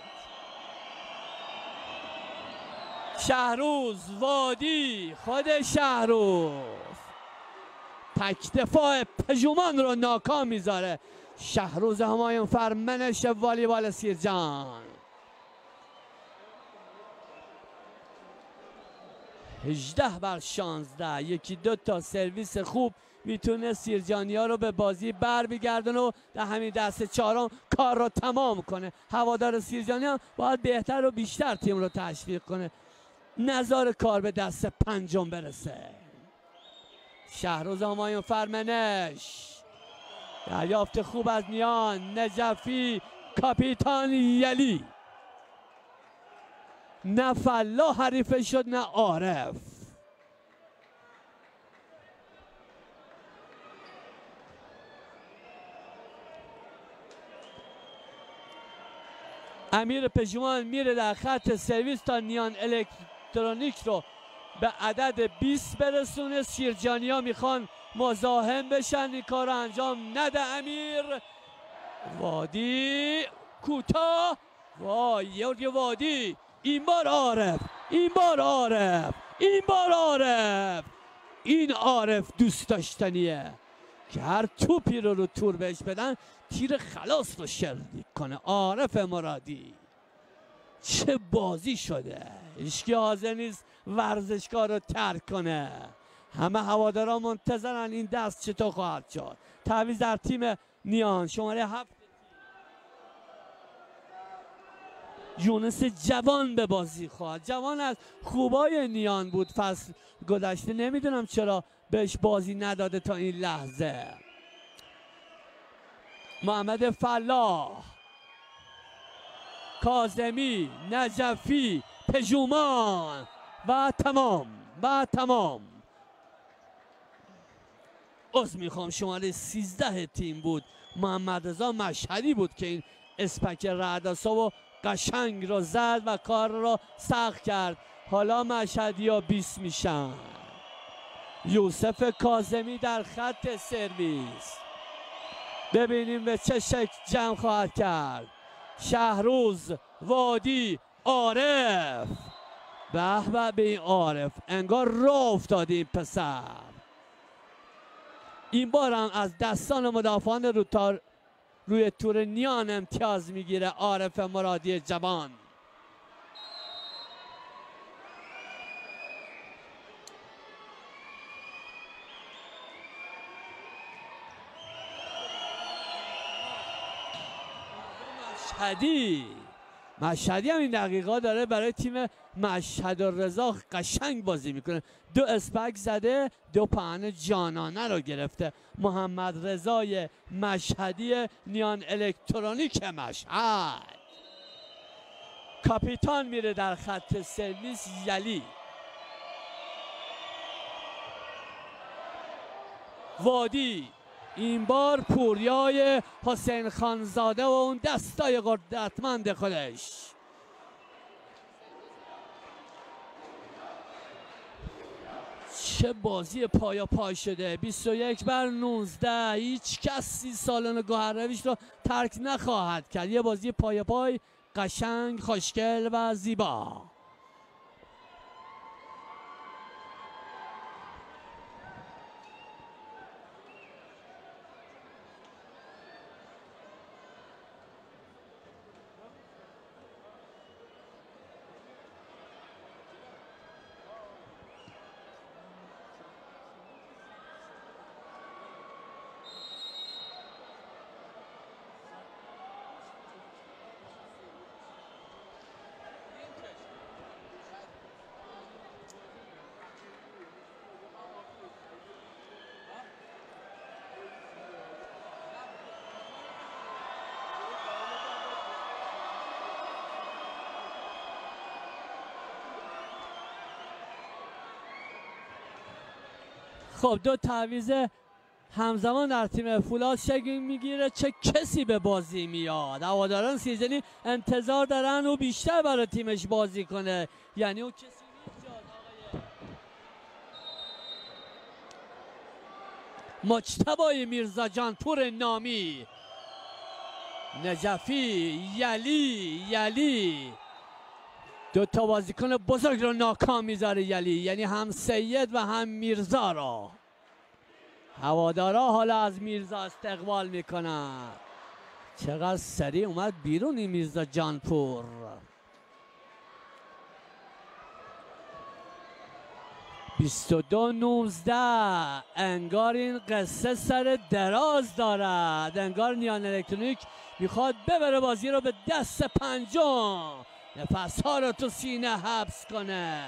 شهروز، وادی، خود شهروز تک دفاع پژومان رو ناکام میذاره. شهروز همایون فرمنش والیبال سیرجان. 18-16. یکی دو تا سرویس خوب میتونه سیرجانیا رو به بازی بر بگردونه و در همین دست چهارم کار رو تمام کنه. هوادار سیرجانی هم باید بهتر و بیشتر تیم رو تشویق کنه، نظر کار به دست پنجم برسه. شهروز همایون فرمنش، دریافت خوب از میان نجفی، کاپیتان یلی. نه فلا حریفه شد نه عارف. امیر پژمان میره در خط سرویس تا نیان الکترونیک رو به عدد 20 برسونه. سیرجانی ها میخوان مزاحم بشن، این کار رو انجام نده. امیر وادی کوتاه، وای یورگ وادی، این بار عارف، این بار عارف، این بار عارف. این عارف دوست داشتنیه که هر توپی رو تور بهش بدن تیر خلاص رو شلیک کنه. عارف مرادی چه بازی شده، هیچکی حاضر نیست ورزشگاه رو ترک کنه. همه هواداران منتظرن این دست چطور خواهد شد. تعویض در تیم نیان، شماره 7 یونس جوان به بازی خواهد. جوان از خوبای نیان بود فصل گذشته، نمیدونم چرا بهش بازی نداده تا این لحظه. محمد فلاح، کاظمی، نجفی، پژومان و تمام. عذر میخوام، شماره 13 تیم بود محمد رضا مشهدی بود که این اسپک رعدسا و قشنگ رو زد و کار رو سخت کرد. حالا مشهدی ها 20 میشن. یوسف کاظمی در خط سرویس، ببینیم به چه شکل جمع خواهد کرد. شهروز، وادی، عارف. به به این عارف، انگار راه افتاده این پسر. این بار هم از دستان مدافعان روی تور نیان امتیاز میگیره عارف مرادی جوان. مشهدی هم این دقیقا داره برای تیم مشهد و رضا قشنگ بازی میکنه. 2 اسپک زده، 2 پهن جانانه رو گرفته. محمد رضای مشهدی نیان الکترونیک مشهد. کاپیتان میره در خط سرویس یلی. وادی، این بار پوریای حسین خانزاده و اون دستای قدرتمند خودش. چه بازی پایا پای شده. 21-19. هیچ کسی سالن گوهررویش رو ترک نخواهد کرد. یه بازی پایا پای قشنگ، خوشگل و زیبا. خب 2 تعویض همزمان در تیم فولاد شکل میگیره. چه کسی به بازی میاد. هواداران سیرجانی انتظار دارن و بیشتر برای تیمش بازی کنه، یعنی اون کسی میاد. مجتبی میرزا جانپور نامی، نجفی، یلی 2 تا بازیکن بزرگ رو ناکام میذاره یلی، یعنی هم سید و هم میرزا رو. هوادارا حالا از میرزا استقبال میکنن. چقدر سریع اومد بیرون این میرزا جانپور. 22-19. انگار این قصه سر دراز دارد. انگار نیان الکترونیک میخواد ببره بازی رو به دست پنجم. نفسها رو تو سینه حبس کنه.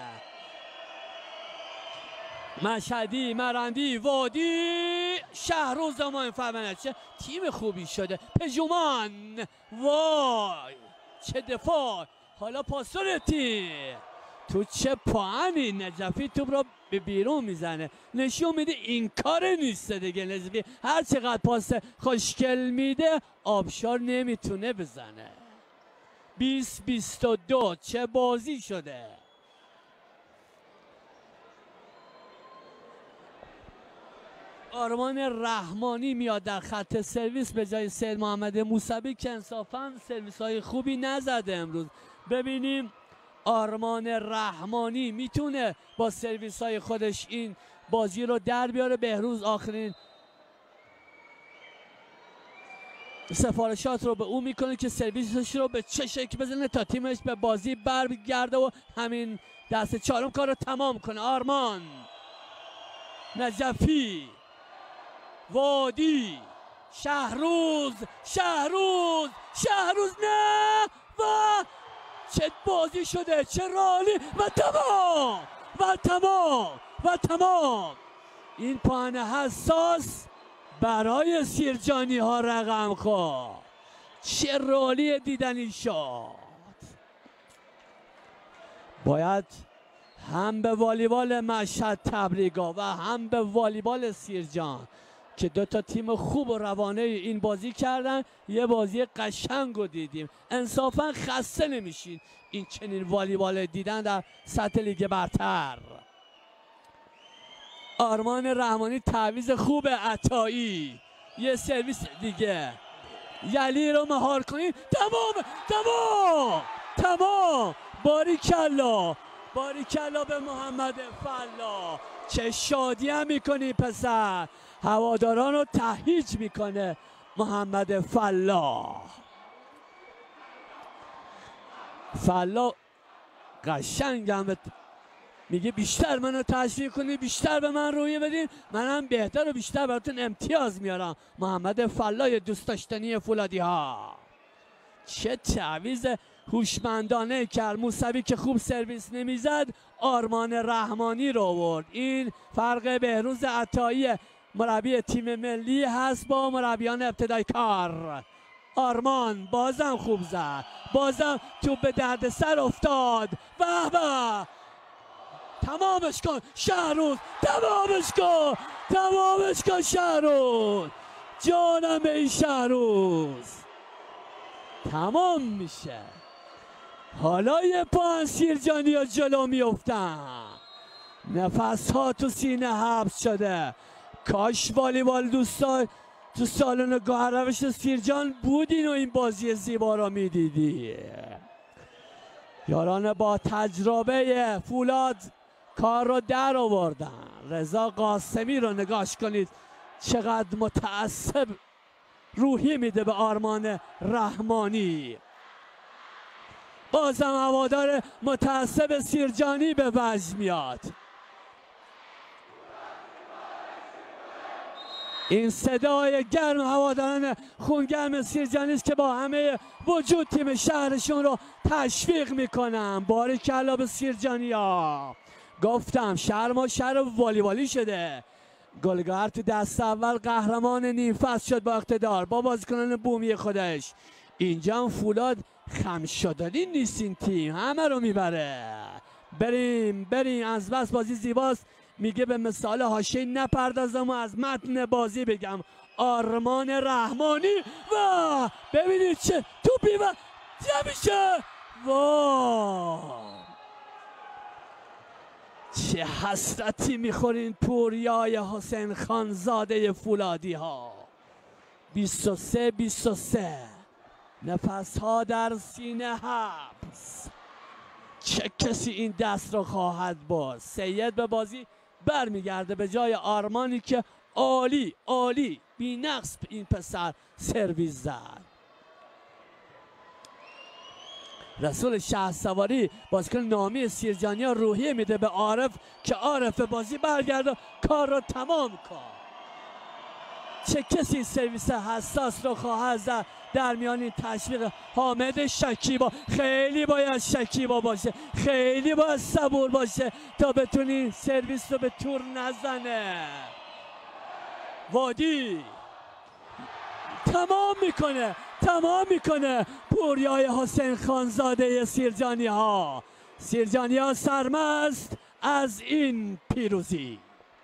مشهدی، مرندی، وادی، شهروز ما فهمنه چه تیم خوبی شده. پژومان، وای چه دفاع. حالا پاسور تیم تو چه پاهمی. نجفی توپ رو به بیرون میزنه، نشون میده این کار نیست دیگه. نجفی هر چقدر پاس خوشگل میده آبشار نمیتونه بزنه. 20-22 چه بازی شده. آرمان رحمانی میاد در خط سرویس به جای سید محمد موسوی که انصافا سرویس های خوبی نزده امروز. ببینیم آرمان رحمانی میتونه با سرویس های خودش این بازی رو در بیاره. بهروز آخرین سفارشات رو به او میکنه که سرویسش رو به چه شکل بزنه تا تیمش به بازی برگرده و همین دست چهارم کار رو تمام کنه. آرمان، نجفی، وادی، شهروز نه و چه بازی شده. چه رالی و تمام. این پاهن حساس برای سیرجانی ها رقم خورد. چه رالی دیدنی شد. باید هم به والیبال مشهد تبریکا و هم به والیبال سیرجان که دو تا تیم خوب و روانه این بازی کردن. یه بازی قشنگ رو دیدیم. انصافا خسته نمیشین این چنین والیبال دیدن در سطح لیگ برتر. آرمان رحمانی تعویض خوب. عطایی یه سرویس دیگه. یلی رو مهار کنید. تمام. باریکلا به محمد فلا. چه شادی هم میکنی پسر. هواداران رو تهییج میکنه محمد فلا قشنگم میگه بیشتر منو تشویق کنی، بیشتر به من رویه بدین، منم بهتر و بیشتر براتون امتیاز میارم. محمد فلای دوست داشتنی فولادی ها. چه تعویض هوشمندانه کرد. موسوی که خوب سرویس نمیزد آرمان رحمانی رو آورد. این فرق بهروز عطایی مربی تیم ملی هست با مربیان ابتدای کار. آرمان بازم خوب زد، بازم توپ به درد سر افتاد. به تمامش کن شهروز، تمامش کن شهروز. جانم به این شهروز. تمام میشه. حالا یه پا سیرجانی ها جلو میفتن. نفس ها تو سینه حبس شده. کاش والیبال دوستان تو سالن گوهرروش سیرجان بودین و این بازی زیبا را میدیدی. یاران با تجربه فولاد کار رو در آوردن. رضا قاسمی رو نگاش کنید چقدر متعصب روحی میده به آرمان رحمانی. بازم هوادار متعصب سیرجانی به وجد میاد. این صدای گرم هواداران خونگرم سیرجانی است که با همه وجود تیم شهرشون رو تشویق میکنن. باریکلا به سیرجانیا. گفتم شهر ما شهر والیبالی شده. گلگهر تو دست اول قهرمان نیم فصل شد با اقتدار با بازیکنان بومی خودش. اینجا هم فولاد خم شدنی نیست. این تیم همه رو میبره. بریم از بس بازی زیباست. میگه به مثال حاشیه نپردازم و از متن بازی بگم. آرمان رحمانی و ببینید چه توپی و میشه. چه حسرتی میخورین پوریای حسین خان زاده فولادی ها. 23-23 نفس ها در سینه حبس. چه کسی این دست رو خواهد برد. سید به بازی برمیگرده به جای آرمانی که عالی بی نقص این پسر سرویس زد. رسول شهسواری بازیکن نامی سیرجانیا روحیه میده به عارف که عارف بازی برگرده کار رو تمام کن. چه کسی سرویس حساس رو خواهد زد در میان این تشویق؟ حامد شکیبا. خیلی باید شکیبا باشه، خیلی باید صبور باشه تا بتونی سرویس رو به تور نزنه. وادی تمام میکنه پوریای حسین خانزاده سیرجانی ها سرمست از این پیروزی.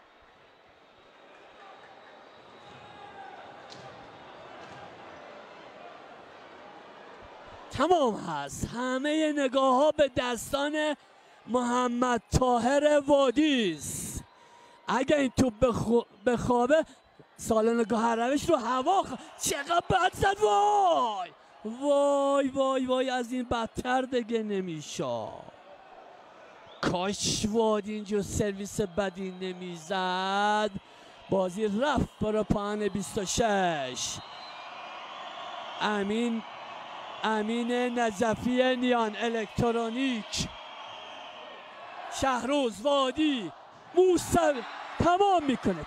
تمام هست. همه نگاه ها به دستان محمد طاهر وادیست. اگه این توپ بخوابه سالن گوهروش رو هوا چقدر بد زد. وای از این بدتر دیگه نمیشه. کاش وادی اینجور سرویس بدی نمیزد. بازی رفت برای پایان 26. امین نجفی نیان الکترونیک، شهروز وادی، موسی تمام میکنه.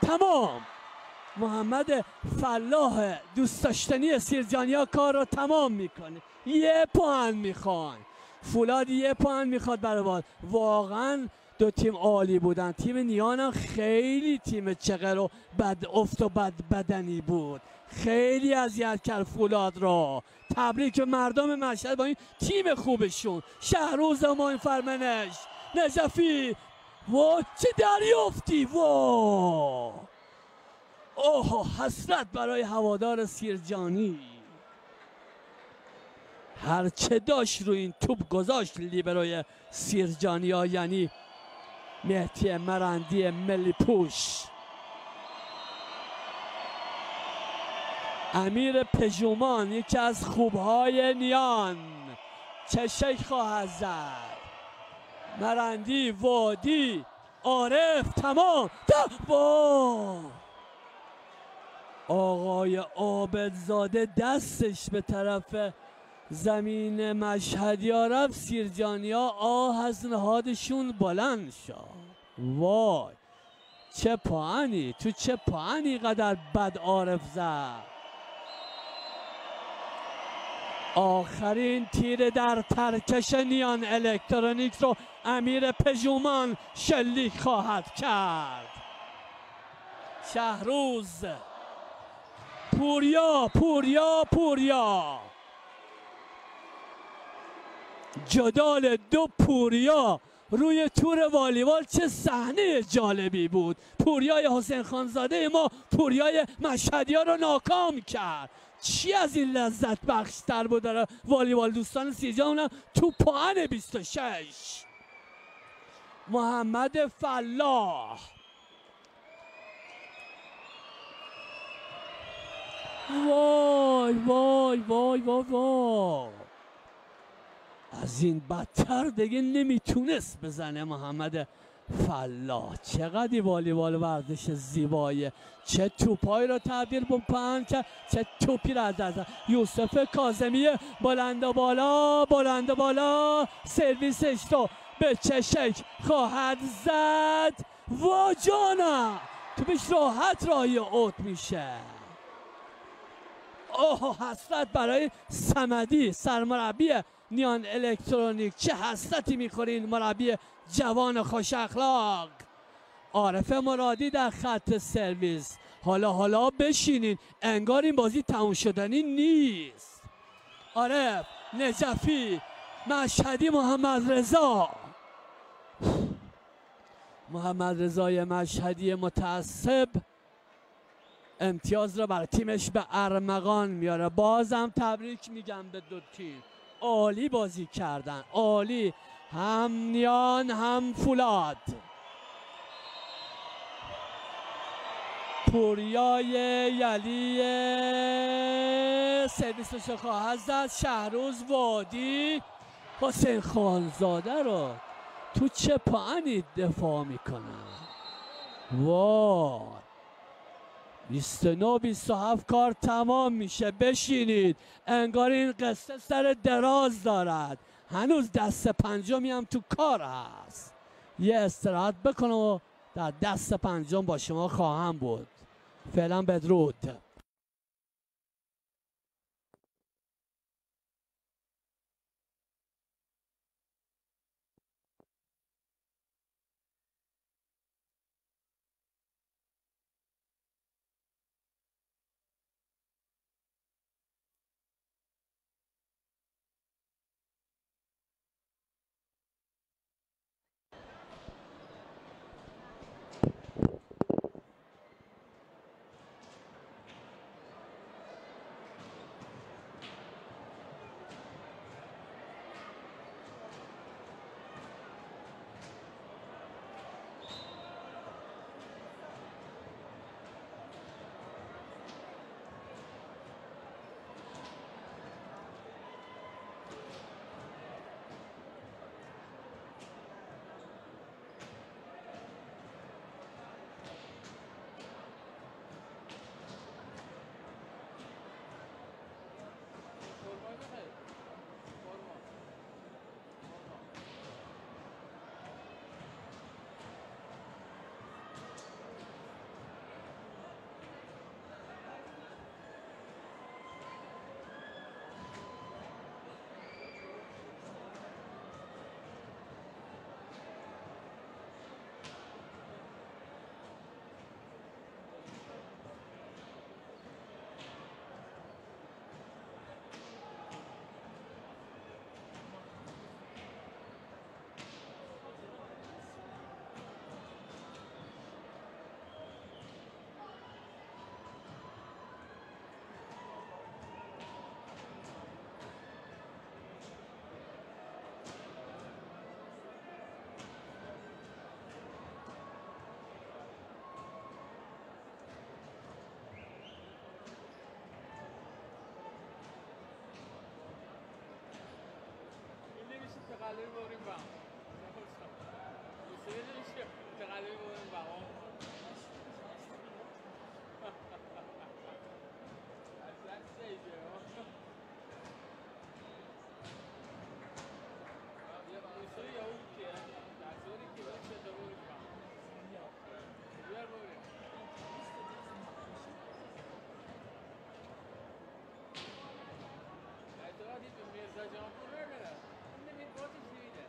محمد فلاح دوست داشتنی سیرجانیا کار رو تمام میکنه. 1 پوان میخوان. فولاد 1 پوان میخواد برای واقعا دو تیم عالی بودن. تیم نیان خیلی تیم چقدر و بد افت و بد بدنی بود. خیلی اذیت کرد فولاد را. تبریک مردم مشهد با این تیم خوبشون. شهروز ماین فرمنش نجفی. چه دریافتی. حسرت برای هوادار سیرجانی. هرچه داشت رو این توپ گذاشت لیبروی سیرجانی ها، یعنی مهدی مرندی ملی پوش. امیر پژومان یکی از خوبهای نیان چه شک خواهد زد. مرندی، وادی، عارف تمام. آقای عابدزاده دستش به طرف زمین مشهدیا رفت. سیرجانیا آه از نهادشون بلند شد. وای چه پاهنی، تو چه پاهنی قدر بد عارف زد. آخرین تیر در ترکش نیان الکترونیکس رو امیر پژومان شلیک خواهد کرد. شهروز، پوریا جدال دو پوریا روی تور والیبال. چه صحنه جالبی بود. پوریای حسین خانزاده ما پوریای مشهدیا رو ناکام کرد. چی از این لذت بخشتر بود داره والیبال دوستان سیرجان. تو پاهن 26 محمد فلاح. وای از این بدتر دیگه نمیتونست بزنه محمد فلاح. چقدر والیبال ورزش زیباییه. چه توپایی رو تبدیل به پهن کرد، چه توپی رو از دست. یوسف کاظمی بلند بالا سرویسش رو به چشک خواهد زد. جانا توپش راحت راهی اوت میشه. حسرت برای صمدی سرمربی نیان الکترونیک. چه حسرتی میخوره این مربی جوان خوش اخلاق. عارف مرادی در خط سرویس. حالا بشینین، انگار این بازی تموم شدنی نیست. عارف، نجفی، مشهدی، محمد رضای مشهدی متعصب امتیاز را برای تیمش به ارمغان میاره. بازم تبریک میگم به دو تیم. عالی بازی کردن، عالی. هم نیان هم فولاد. پوریای یلی سرویسش خواهد زد. شهروز، وادی، حسین خانزاده رو تو چه پاهنی دفاع میکنن. 29-27 کار تمام میشه. بشینید، انگار این قصه سر دراز دارد. هنوز دست پنجمی هم تو کار هست. یه استراحت بکنم و در دست پنجم با شما خواهم بود. فعلا بدرود. تقلبی بوریم با تقلبی بوریم با اصلا سیده موسوی یا اون که در صورتی که باید چه بوریم با بیار بوریم اعتقادی به میرزا جانپور بگره نمید بازی شیده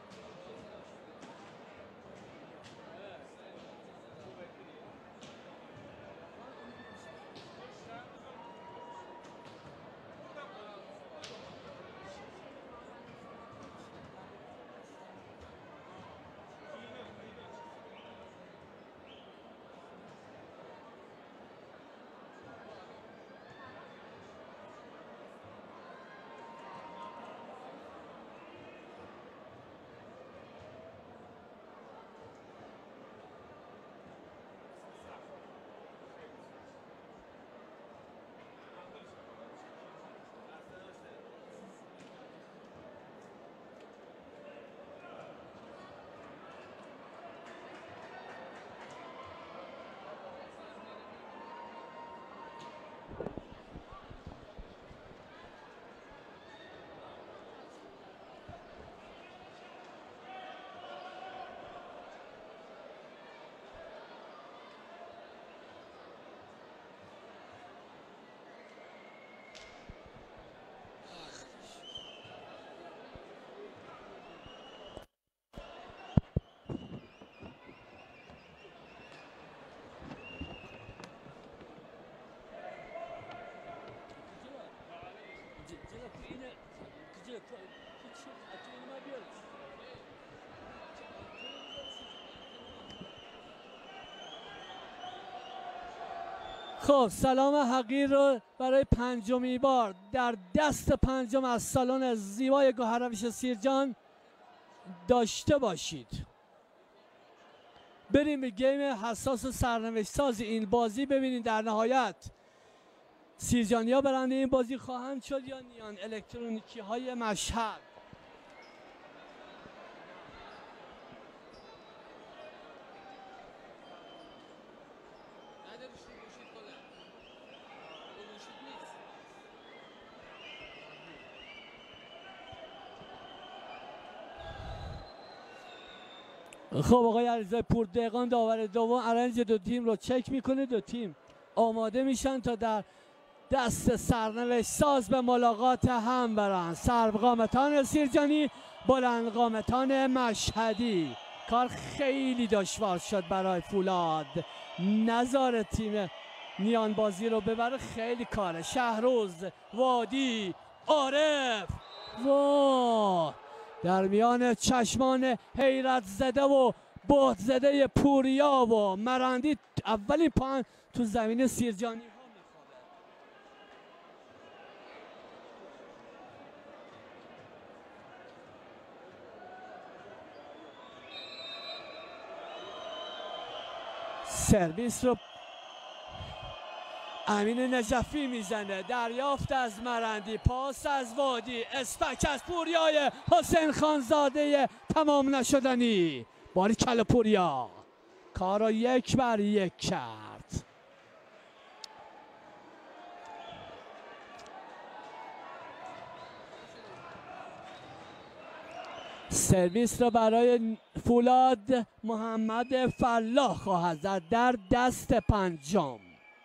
خب سلام حقیر رو برای پنجمی بار در دست پنجم از سالن زیبای گوهرروش سیرجان داشته باشید. بریم به گیم حساس و سرنوشت ساز این بازی ببینید در نهایت سیرجانیا برنده این بازی خواهند شد یا نیان الکترونیکی های مشهد. خب آقای علیزاده پور دقیقان داور دوم ارنج دو تیم رو چک میکنه. دو تیم آماده میشن تا در دست سرنوشت ساز به ملاقات هم برن. سرقامتان سیرجانی، بلند قامتان مشهدی. کار خیلی دشوار شد برای فولاد، نظر تیم نیان بازی رو ببره خیلی کاره. شهروز، وادی، عارف، وا در میان چشمان حیرت زده و بهت زده پوریا و مرندی اولین پان تو زمین سیرجانی ها میخوابه. سرویس رو امین نجفی میزنه. دریافت از مرندی، پاس از وادی، اسپک از پوریای حسین خانزاده تمام نشدنی. باریکلا پوریا کار را 1 بر 1 کرد. سرویس را برای فولاد محمد فلاح خواهد زد در دست پنجم.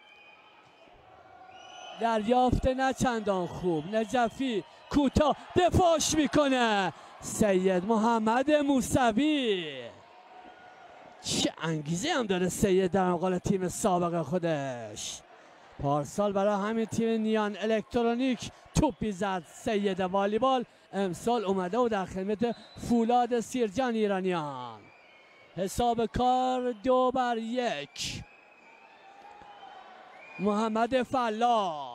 دریافت نه چندان خوب. نجفی کوتاه دفاعش میکنه. سید محمد موسوی چه انگیزه هم داره سید در مقابل تیم سابق خودش. پارسال برای همین تیم نیان الکترونیک توپی زد سید والیبال. امسال اومده و در خدمت فولاد سیرجان ایرانیان. حساب کار 2 بر 1. محمد فلاح،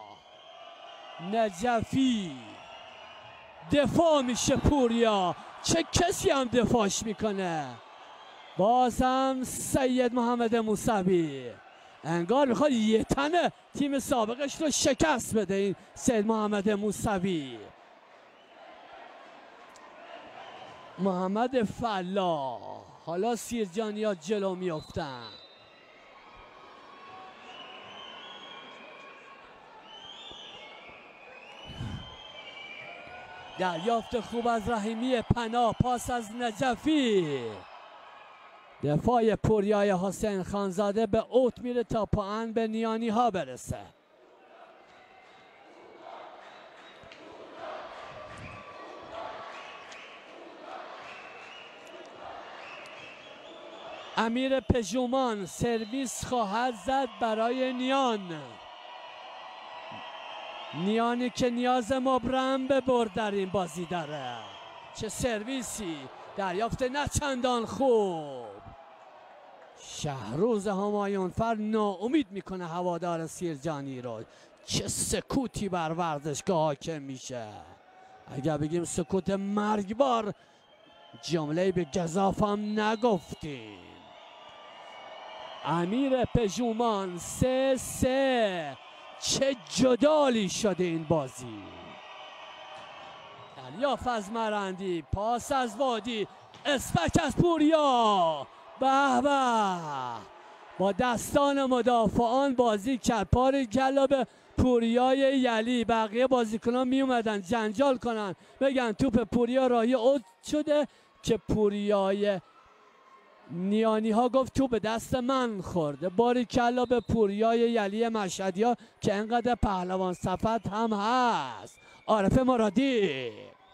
نجفی، دفاع میشه پوریا. چه کسی هم دفاعش میکنه. باز هم سید محمد موسوی انگار میخواد یه تنه تیم سابقش رو شکست بده. این سید محمد موسوی. محمد فلاح. حالا سیرجانیا جلو میافتن. دریافت خوب از رحیمی پناه، پاس از نجفی. دفاع پوریای حسین خانزاده به اوت میره تا پایان به نیانی ها برسه. امیر پژومان سرویس خواهد زد برای نیان. نیانی که نیاز مبرم به برد در این بازی داره. چه سرویسی. دریافت نه چندان خوب. شهروز همایونفر ناامید میکنه هوادار سیرجانی رو. چه سکوتی بر ورزشگاه حاکم میشه. اگر بگیم سکوت مرگبار جمله به گزاف هم نگفتیم. امیر پژومان 3-3. چه جدالی شده این بازی. دریافت از مرندی، پاس از وادی، اسپک از پوریا. به به با دستان مدافعان بازی کرد. پاری کلا به پوریای یلی. بقیه بازیکنان می اومدن جنجال کنن بگن توپ پوریا راهی اوت شده که پوریای نیانی ها گفت تو به دست من خورده. باری کلا به پوریای یلی مشهدی ها که انقدر پهلوان صفت هم هست. عارف مرادی،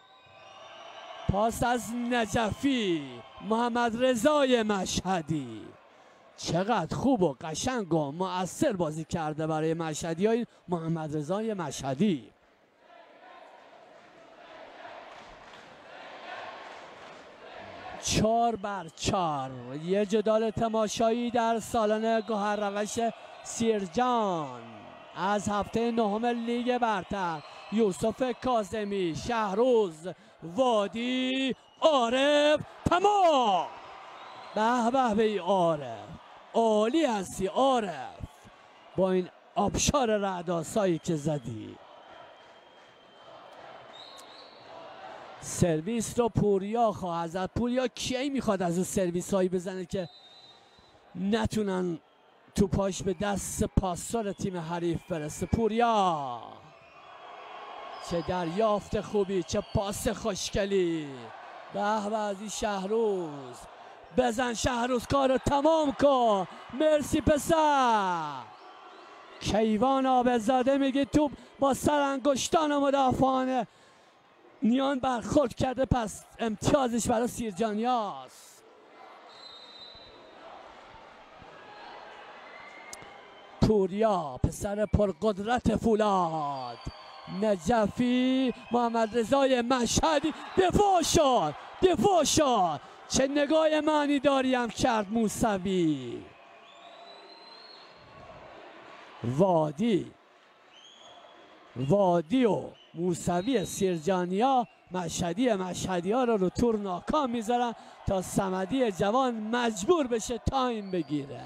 پاس از نجفی، محمد رضای مشهدی. چقدر خوب و قشنگ و مؤثر بازی کرده برای مشهدی های محمد رضای مشهدی. چهار بر 4. یه جدال تماشایی در سالن گوهرروش سیرجان از هفته 9 لیگ برتر. یوسف کاظمی، شهروز، وادی، عارف. تمام. به به به عارف، عالی هستی عارف با این آبشار رعدآسایی که زدی. سرویس رو پوریا خواهد زد. پوریا کی میخواد از اون سرویس هایی بزنه که نتونن توپاش به دست پاسور تیم حریف برسه. پوریا چه دریافت خوبی، چه پاس خوشگلی. به به از این شهروز. بزن شهروز، کارو تمام کن. مرسی پسر. کیوان عابدزاده میگه توپ با سرانگشتان مدافعان نیان برخورد کرده، پس امتیازش برای سیرجانیاست. پوریا پسر پرقدرت فولاد، نجفی، محمد رضای مشهدی، دفاع شد. چه نگاه معنی داری هم کرد موسوی. وادی و موسوی سیرجانیا مشهدی ها رو تور ناکام میذارن تا صمدی جوان مجبور بشه تایم بگیره.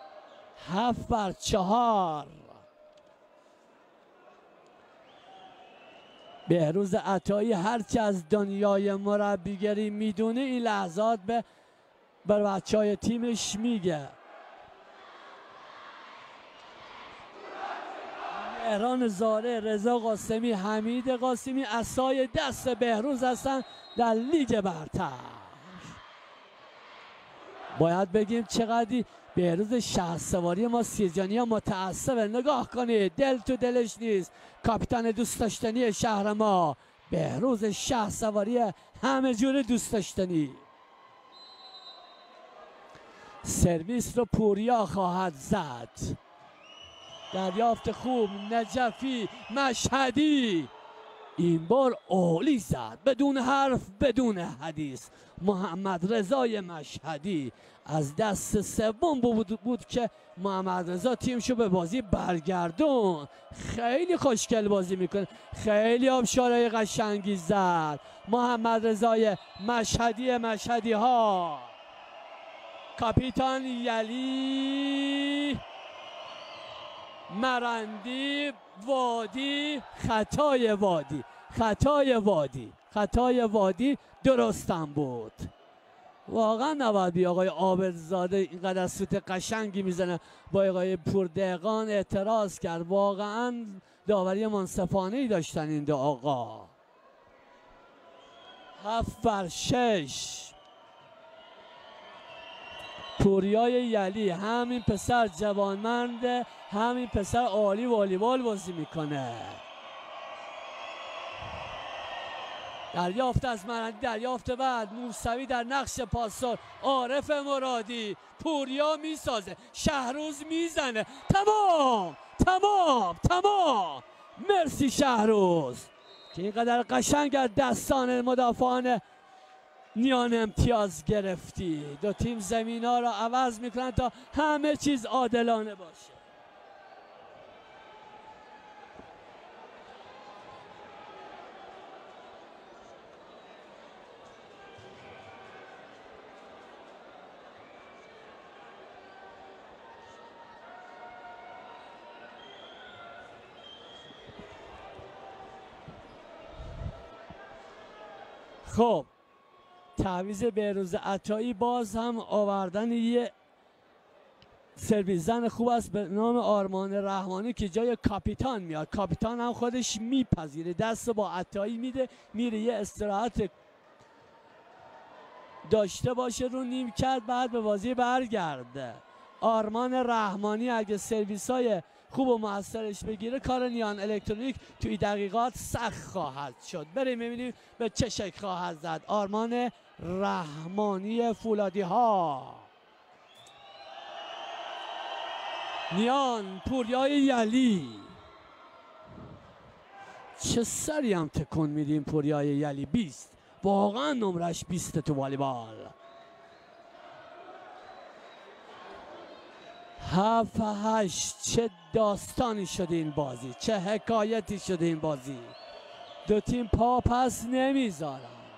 7-4. بهروز عطایی هرچی از دنیای مربیگری میدونه این لحظات بر بچهای تیمش میگه. مهران زاره، رضا قاسمی، حمید قاسمی عصای دست بهروز هستن در لیگ برتر. باید بگیم چقدر بهروز شهرسواری ما سیرجانیا متعصبه. نگاه کنید، دل تو دلش نیست. کاپیتان دوست داشتنی شهر ما بهروز شهرسواری همه جور دوست داشتنی. سرویس رو پوریا خواهد زد. دریافت خوب، نجفی، مشهدی این بار عالی زد، بدون حرف بدون حدیث. محمد رضای مشهدی از دست سوم بود که محمد رضا تیمشو به بازی برگردون. خیلی خوشگل بازی میکنه، خیلی آبشارهای قشنگی زد محمد رضای مشهدی ها. کاپیتان یلی، مرندی، وادی، خطای وادی درستم بود. واقعا نباید بی آقای عابدزاده اینقدر سوت قشنگی میزنه. با آقای پوردهقان اعتراض کرد. واقعا داوری منصفانه‌ای داشتن این دو آقا. 7-6. پوریای یلی، همین پسر جوانمرد، همین پسر عالی والیبال بازی میکنه. دریافت از مرندی، دریافت بعد موسوی در نقش پاسور، عارف مرادی، پوریا میسازه، شهروز میزنه. تمام. مرسی شهروز که اینقدر قشنگ از دستان مدافعان نیان امتیاز گرفتی. دو تیم زمین ها را عوض میکنن تا همه چیز عادلانه باشه. خب تعویض بهروز عطایی، باز هم آوردن یه سرویس زن خوب است به نام آرمان رحمانی که جای کاپیتان میاد. کاپیتان هم خودش میپذیره، دست با عطایی میده، میره یه استراحت داشته باشه رو نیمکت، بعد به بازی برگرده. آرمان رحمانی اگه سرویس های خوب و موثرش بگیره، کار نیان الکترونیک توی دقیقات سخت خواهد شد. بریم ببینیم به چه شکل خواهد زد آرمان رحمانی فولادی ها. نیان، پوریای یلی، چه سری هم تکون میدیم. پوریای یلی 20، واقعا نمرش 20 تو والیبال. 7-8. چه داستانی شده این بازی، چه حکایتی شده این بازی. دو تیم پا پس نمیذارن،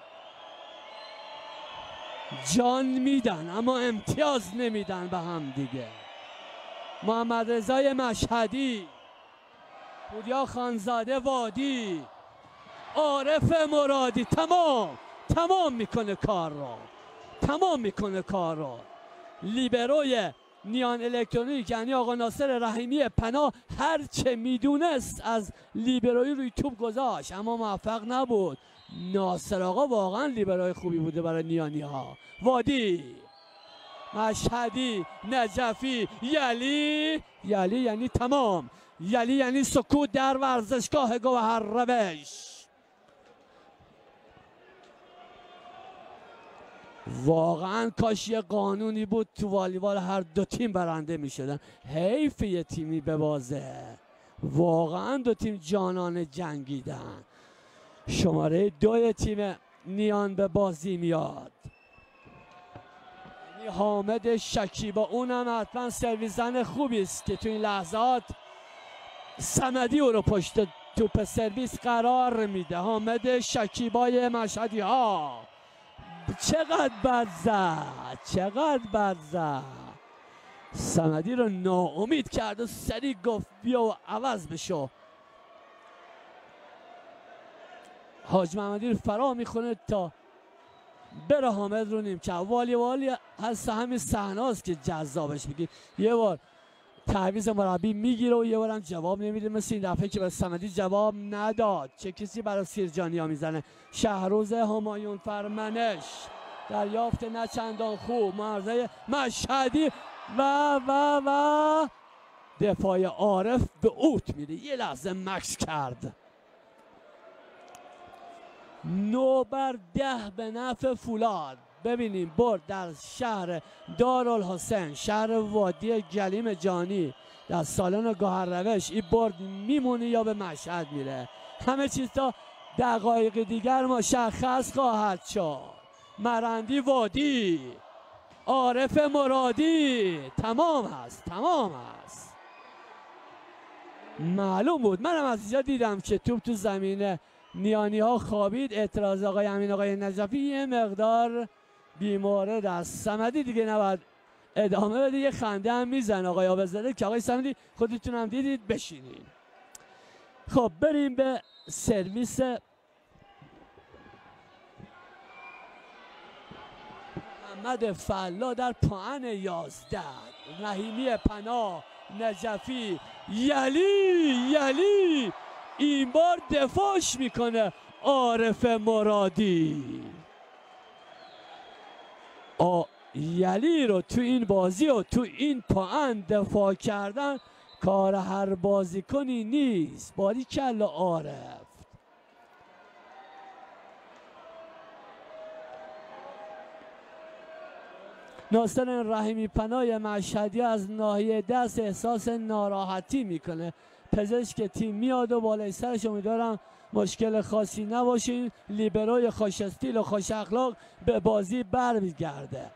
جان میدن اما امتیاز نمیدن به هم دیگه. محمد رضای مشهدی، پوریا خانزاده وادی، عارف مرادی تمام میکنه کار رو. لیبروی نیان الکترونیک یعنی آقا ناصر رحیمی پناه هرچه میدونست از لیبروی روی توپ گذاشت اما موفق نبود. ناصر آقا واقعا لیبروی خوبی بوده برای نیانی ها. وادی مشهدی، نجفی، یلی یعنی تمام، یلی یعنی سکوت در ورزشگاه گوهرروش. واقعا کاش یه قانونی بود تو والیبال هر دو تیم برنده می شدن. حیف یه تیمی ببازه. واقعا دو تیم جانانه جنگیدن. شماره 2 تیم نیان به بازی میاد. حامد شکیبا، اونم حتما سرویسن خوبی است که تو این لحظات صمدی او رو پشت توپ سرویس قرار میده. حامد شکیبای مشهدی ها چقدر بد زد. صمدی رو ناامید کرد و سریع گفت بیا و عوض بشو. حاج محمدی رو فرا میخونه تا بره حامد رو نیم که والی هست همین صحناست که جذابش میگی. یه بار تعویض مربی میگیره و یه بارم جواب نمیده، مثل این دفعه که به صمدی جواب نداد. چه کسی برای سیرجانیا میزنه؟ شهروز همایون فرمنش، دریافت نه چندان خوب، معرضه مشهدی و دفاع عارف به اوت میره. یه لحظه مکس کرد. 9-10 به نفع فولاد. ببینیم برد در شهر دارالحسین، شهر وادی گلیم جانی، در سالن گوهرروش. این برد میمونه یا به مشهد میره؟ همه چیز تا دقایق دیگر مشخص خواهد شد. مرندی وادی، عارف مرادی، تمام هست. معلوم بود. منم از اینجا دیدم که توپ تو زمینه نیانی ها خوابید. اعتراض آقای امین آقای نجفی یه مقدار بیمورد است. صمدی دیگه نباید ادامه بده. یه خنده هم میزن آقای آبزاده که آقای صمدی خودتون هم دیدید بشینید. خب بریم به سرویس محمد فلا در پایان 11. رحیمی پناه، نجفی، یلی این بار دفاعش میکنه عارف مرادی. یلی رو تو این بازی و تو این پایان دفاع کردن کار هر بازیکنی نیست. باریکلا عارف. ناصر رحیمی پناه مشهدی از ناحیه دست احساس ناراحتی میکنه. پزشک تیم میاد و بالای سرش، امیدوارم مشکل خاصی نباشه. لیبروی خوش استیل و خوش اخلاق به بازی برمیگرده.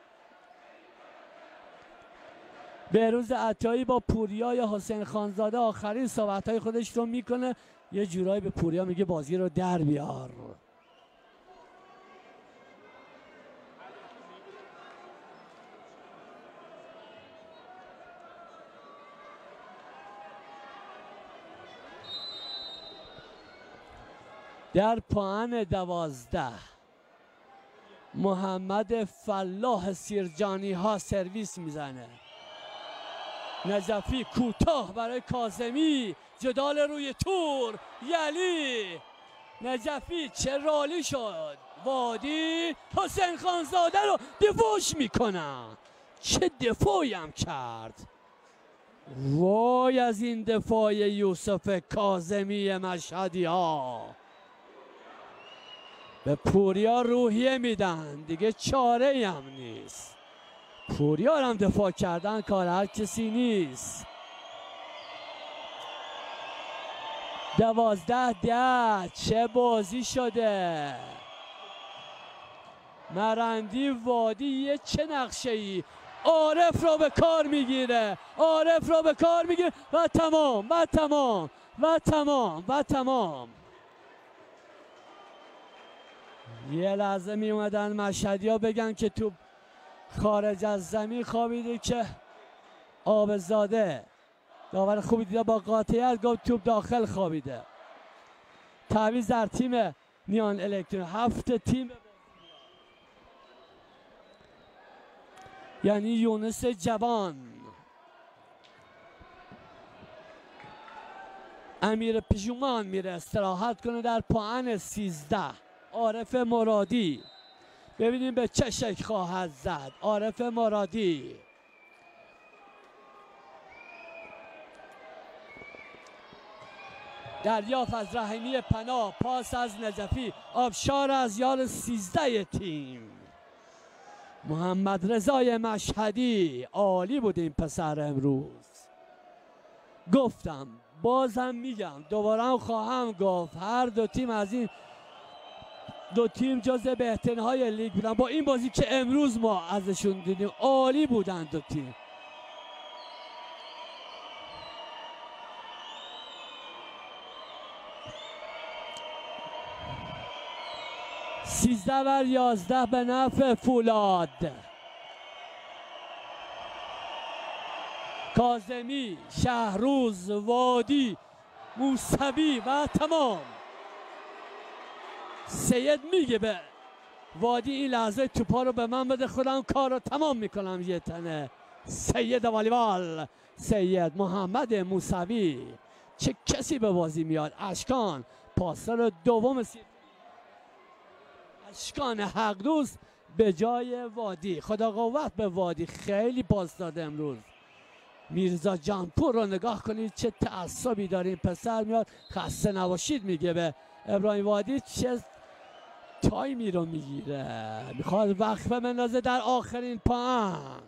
بهروز عطایی با پوریا حسین خانزاده آخرین صحبت‌های خودش رو میکنه. یه جورایی به پوریا میگه بازی رو در بیار. در پایان 12 محمد فلاح سیرجانی ها سرویس میزنه. نجفی کوتاه برای کاظمی، جدال روی تور، یلی نجفی چه رالی شد. وادی حسین خانزاده رو دفاعش میکنن. چه دفاعی هم کرد. وای از این دفاع یوسف کاظمی مشهدی ها. به پوریا روحیه میدن دیگه، چاره هم نیست. پوریا هم دفاع کردن کار هر کسی نیست. 12-10 چه بازی شده. مرندی وادی یه چه نقشه ای. عارف را به کار میگیره و تمام. یه لحظه می اومدن مشهدی ها بگن که توپ خارج از زمین خوابیده که آبزاده داور خوبی دیده با قاطعیت گفت توپ داخل خوابیده. تعویض در تیم نیان الکترون. 7 تیم یعنی یونس جوان، امیر پژومان میره استراحت کنه در پایان 13. عارف مرادی ببینیم به چه شکل خواهد زد. عارف مرادی دریافت از رحیمی پناه، پاس از نجفی، آبشار از یار 13 تیم. محمد رضای مشهدی عالی بود این پسر امروز. گفتم بازم میگم دوباره خواهم گفت هر دو تیم از این دو تیم جزو بهترین های لیگ بودن. با این بازی که امروز ما ازشون دیدیم عالی بودن دو تیم. سیزده بر 11 به نفع فولاد. کاظمی، شهروز، وادی، موسوی و تمام. سید میگه به وادی این لحظه توپا رو به من بده، خودم کار رو تمام میکنم. یه تنه سید والیبال، سید محمد موسوی. چه کسی به بازی میاد؟ اشکان پاسر دوم اشکان حقدوست به جای وادی. خدا قوت به وادی، خیلی پاس داده امروز. میرزا جانپور رو نگاه کنید چه تعصبی داره این پسر. میاد خسته نباشید میگه به ابراهیم وادی. چه تایمی رو میگیره، میخواد وقفه بندازه در آخرین پان.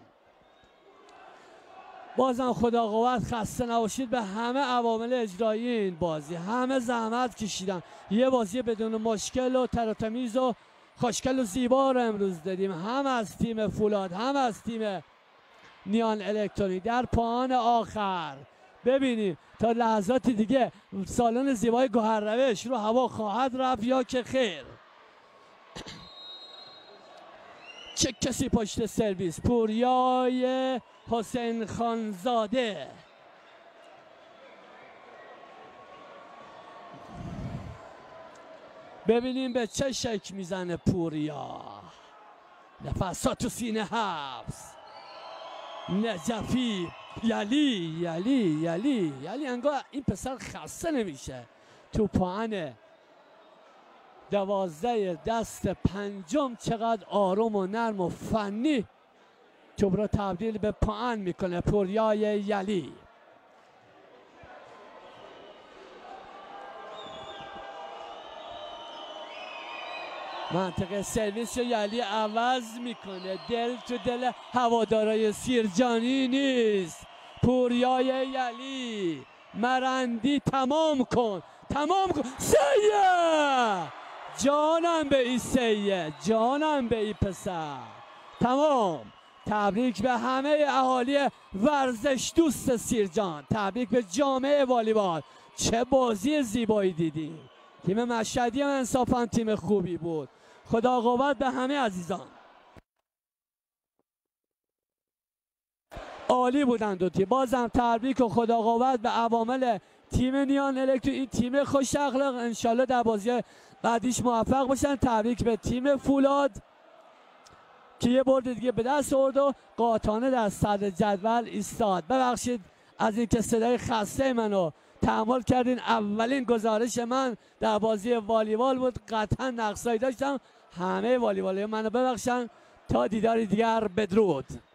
بازم خدا قوت، خسته نباشید به همه عوامل اجرایی این بازی. همه زحمت کشیدن. یه بازی بدون مشکل و تر و تمیز و خوشگل و زیبا رو امروز دیدیم، هم از تیم فولاد هم از تیم نیان الکترونیک. در پایان آخر ببینیم تا لحظات دیگه سالن زیبای گوهرروش رو هوا خواهد رفت یا که خیر. چه کسی پشت سرویس؟ پوریای حسین خانزاده. ببینیم به چه شکل میزنه پوریا. نفسات تو سینه حبس. نجفی، یلی انگار این پسر خسته نمیشه. تو پاهن 12 دست پنجم چقدر آروم و نرم و فنی توپ رو تبدیل به پاهن میکنه پوریای یلی. منطقه سرویس رو یلی عوض میکنه. دل تو دل هوادارای سیرجانی نیست. پوریای یلی، مرندی تمام کن. سیه جانم به ای سیه، جانم به ای پسر. تمام. تبریک به همه اهالی ورزش دوست سیرجان. تبریک به جامعه والیبال. چه بازی زیبایی دیدیم. تیم مشهدی هم انصافا تیم خوبی بود. خدا قوت به همه عزیزان. عالی بودن دو تیم. بازم تبریک و خدا قوت به عوامل تیم نیان الکترو. این تیم خوش اخلاق انشالله در بازی بعدیش موفق باشن. تبریک به تیم فولاد که یه برد دیگه به دست آورد و قاطعانه در صدر جدول ایستاد. ببخشید از اینکه صدای خسته منو تحمل کردین. اولین گزارش من در بازی والیبال بود. قطعا نقصایی داشتم. همه والیبالی‌ها منو ببخشن. تا دیداری دیگر، بدرود.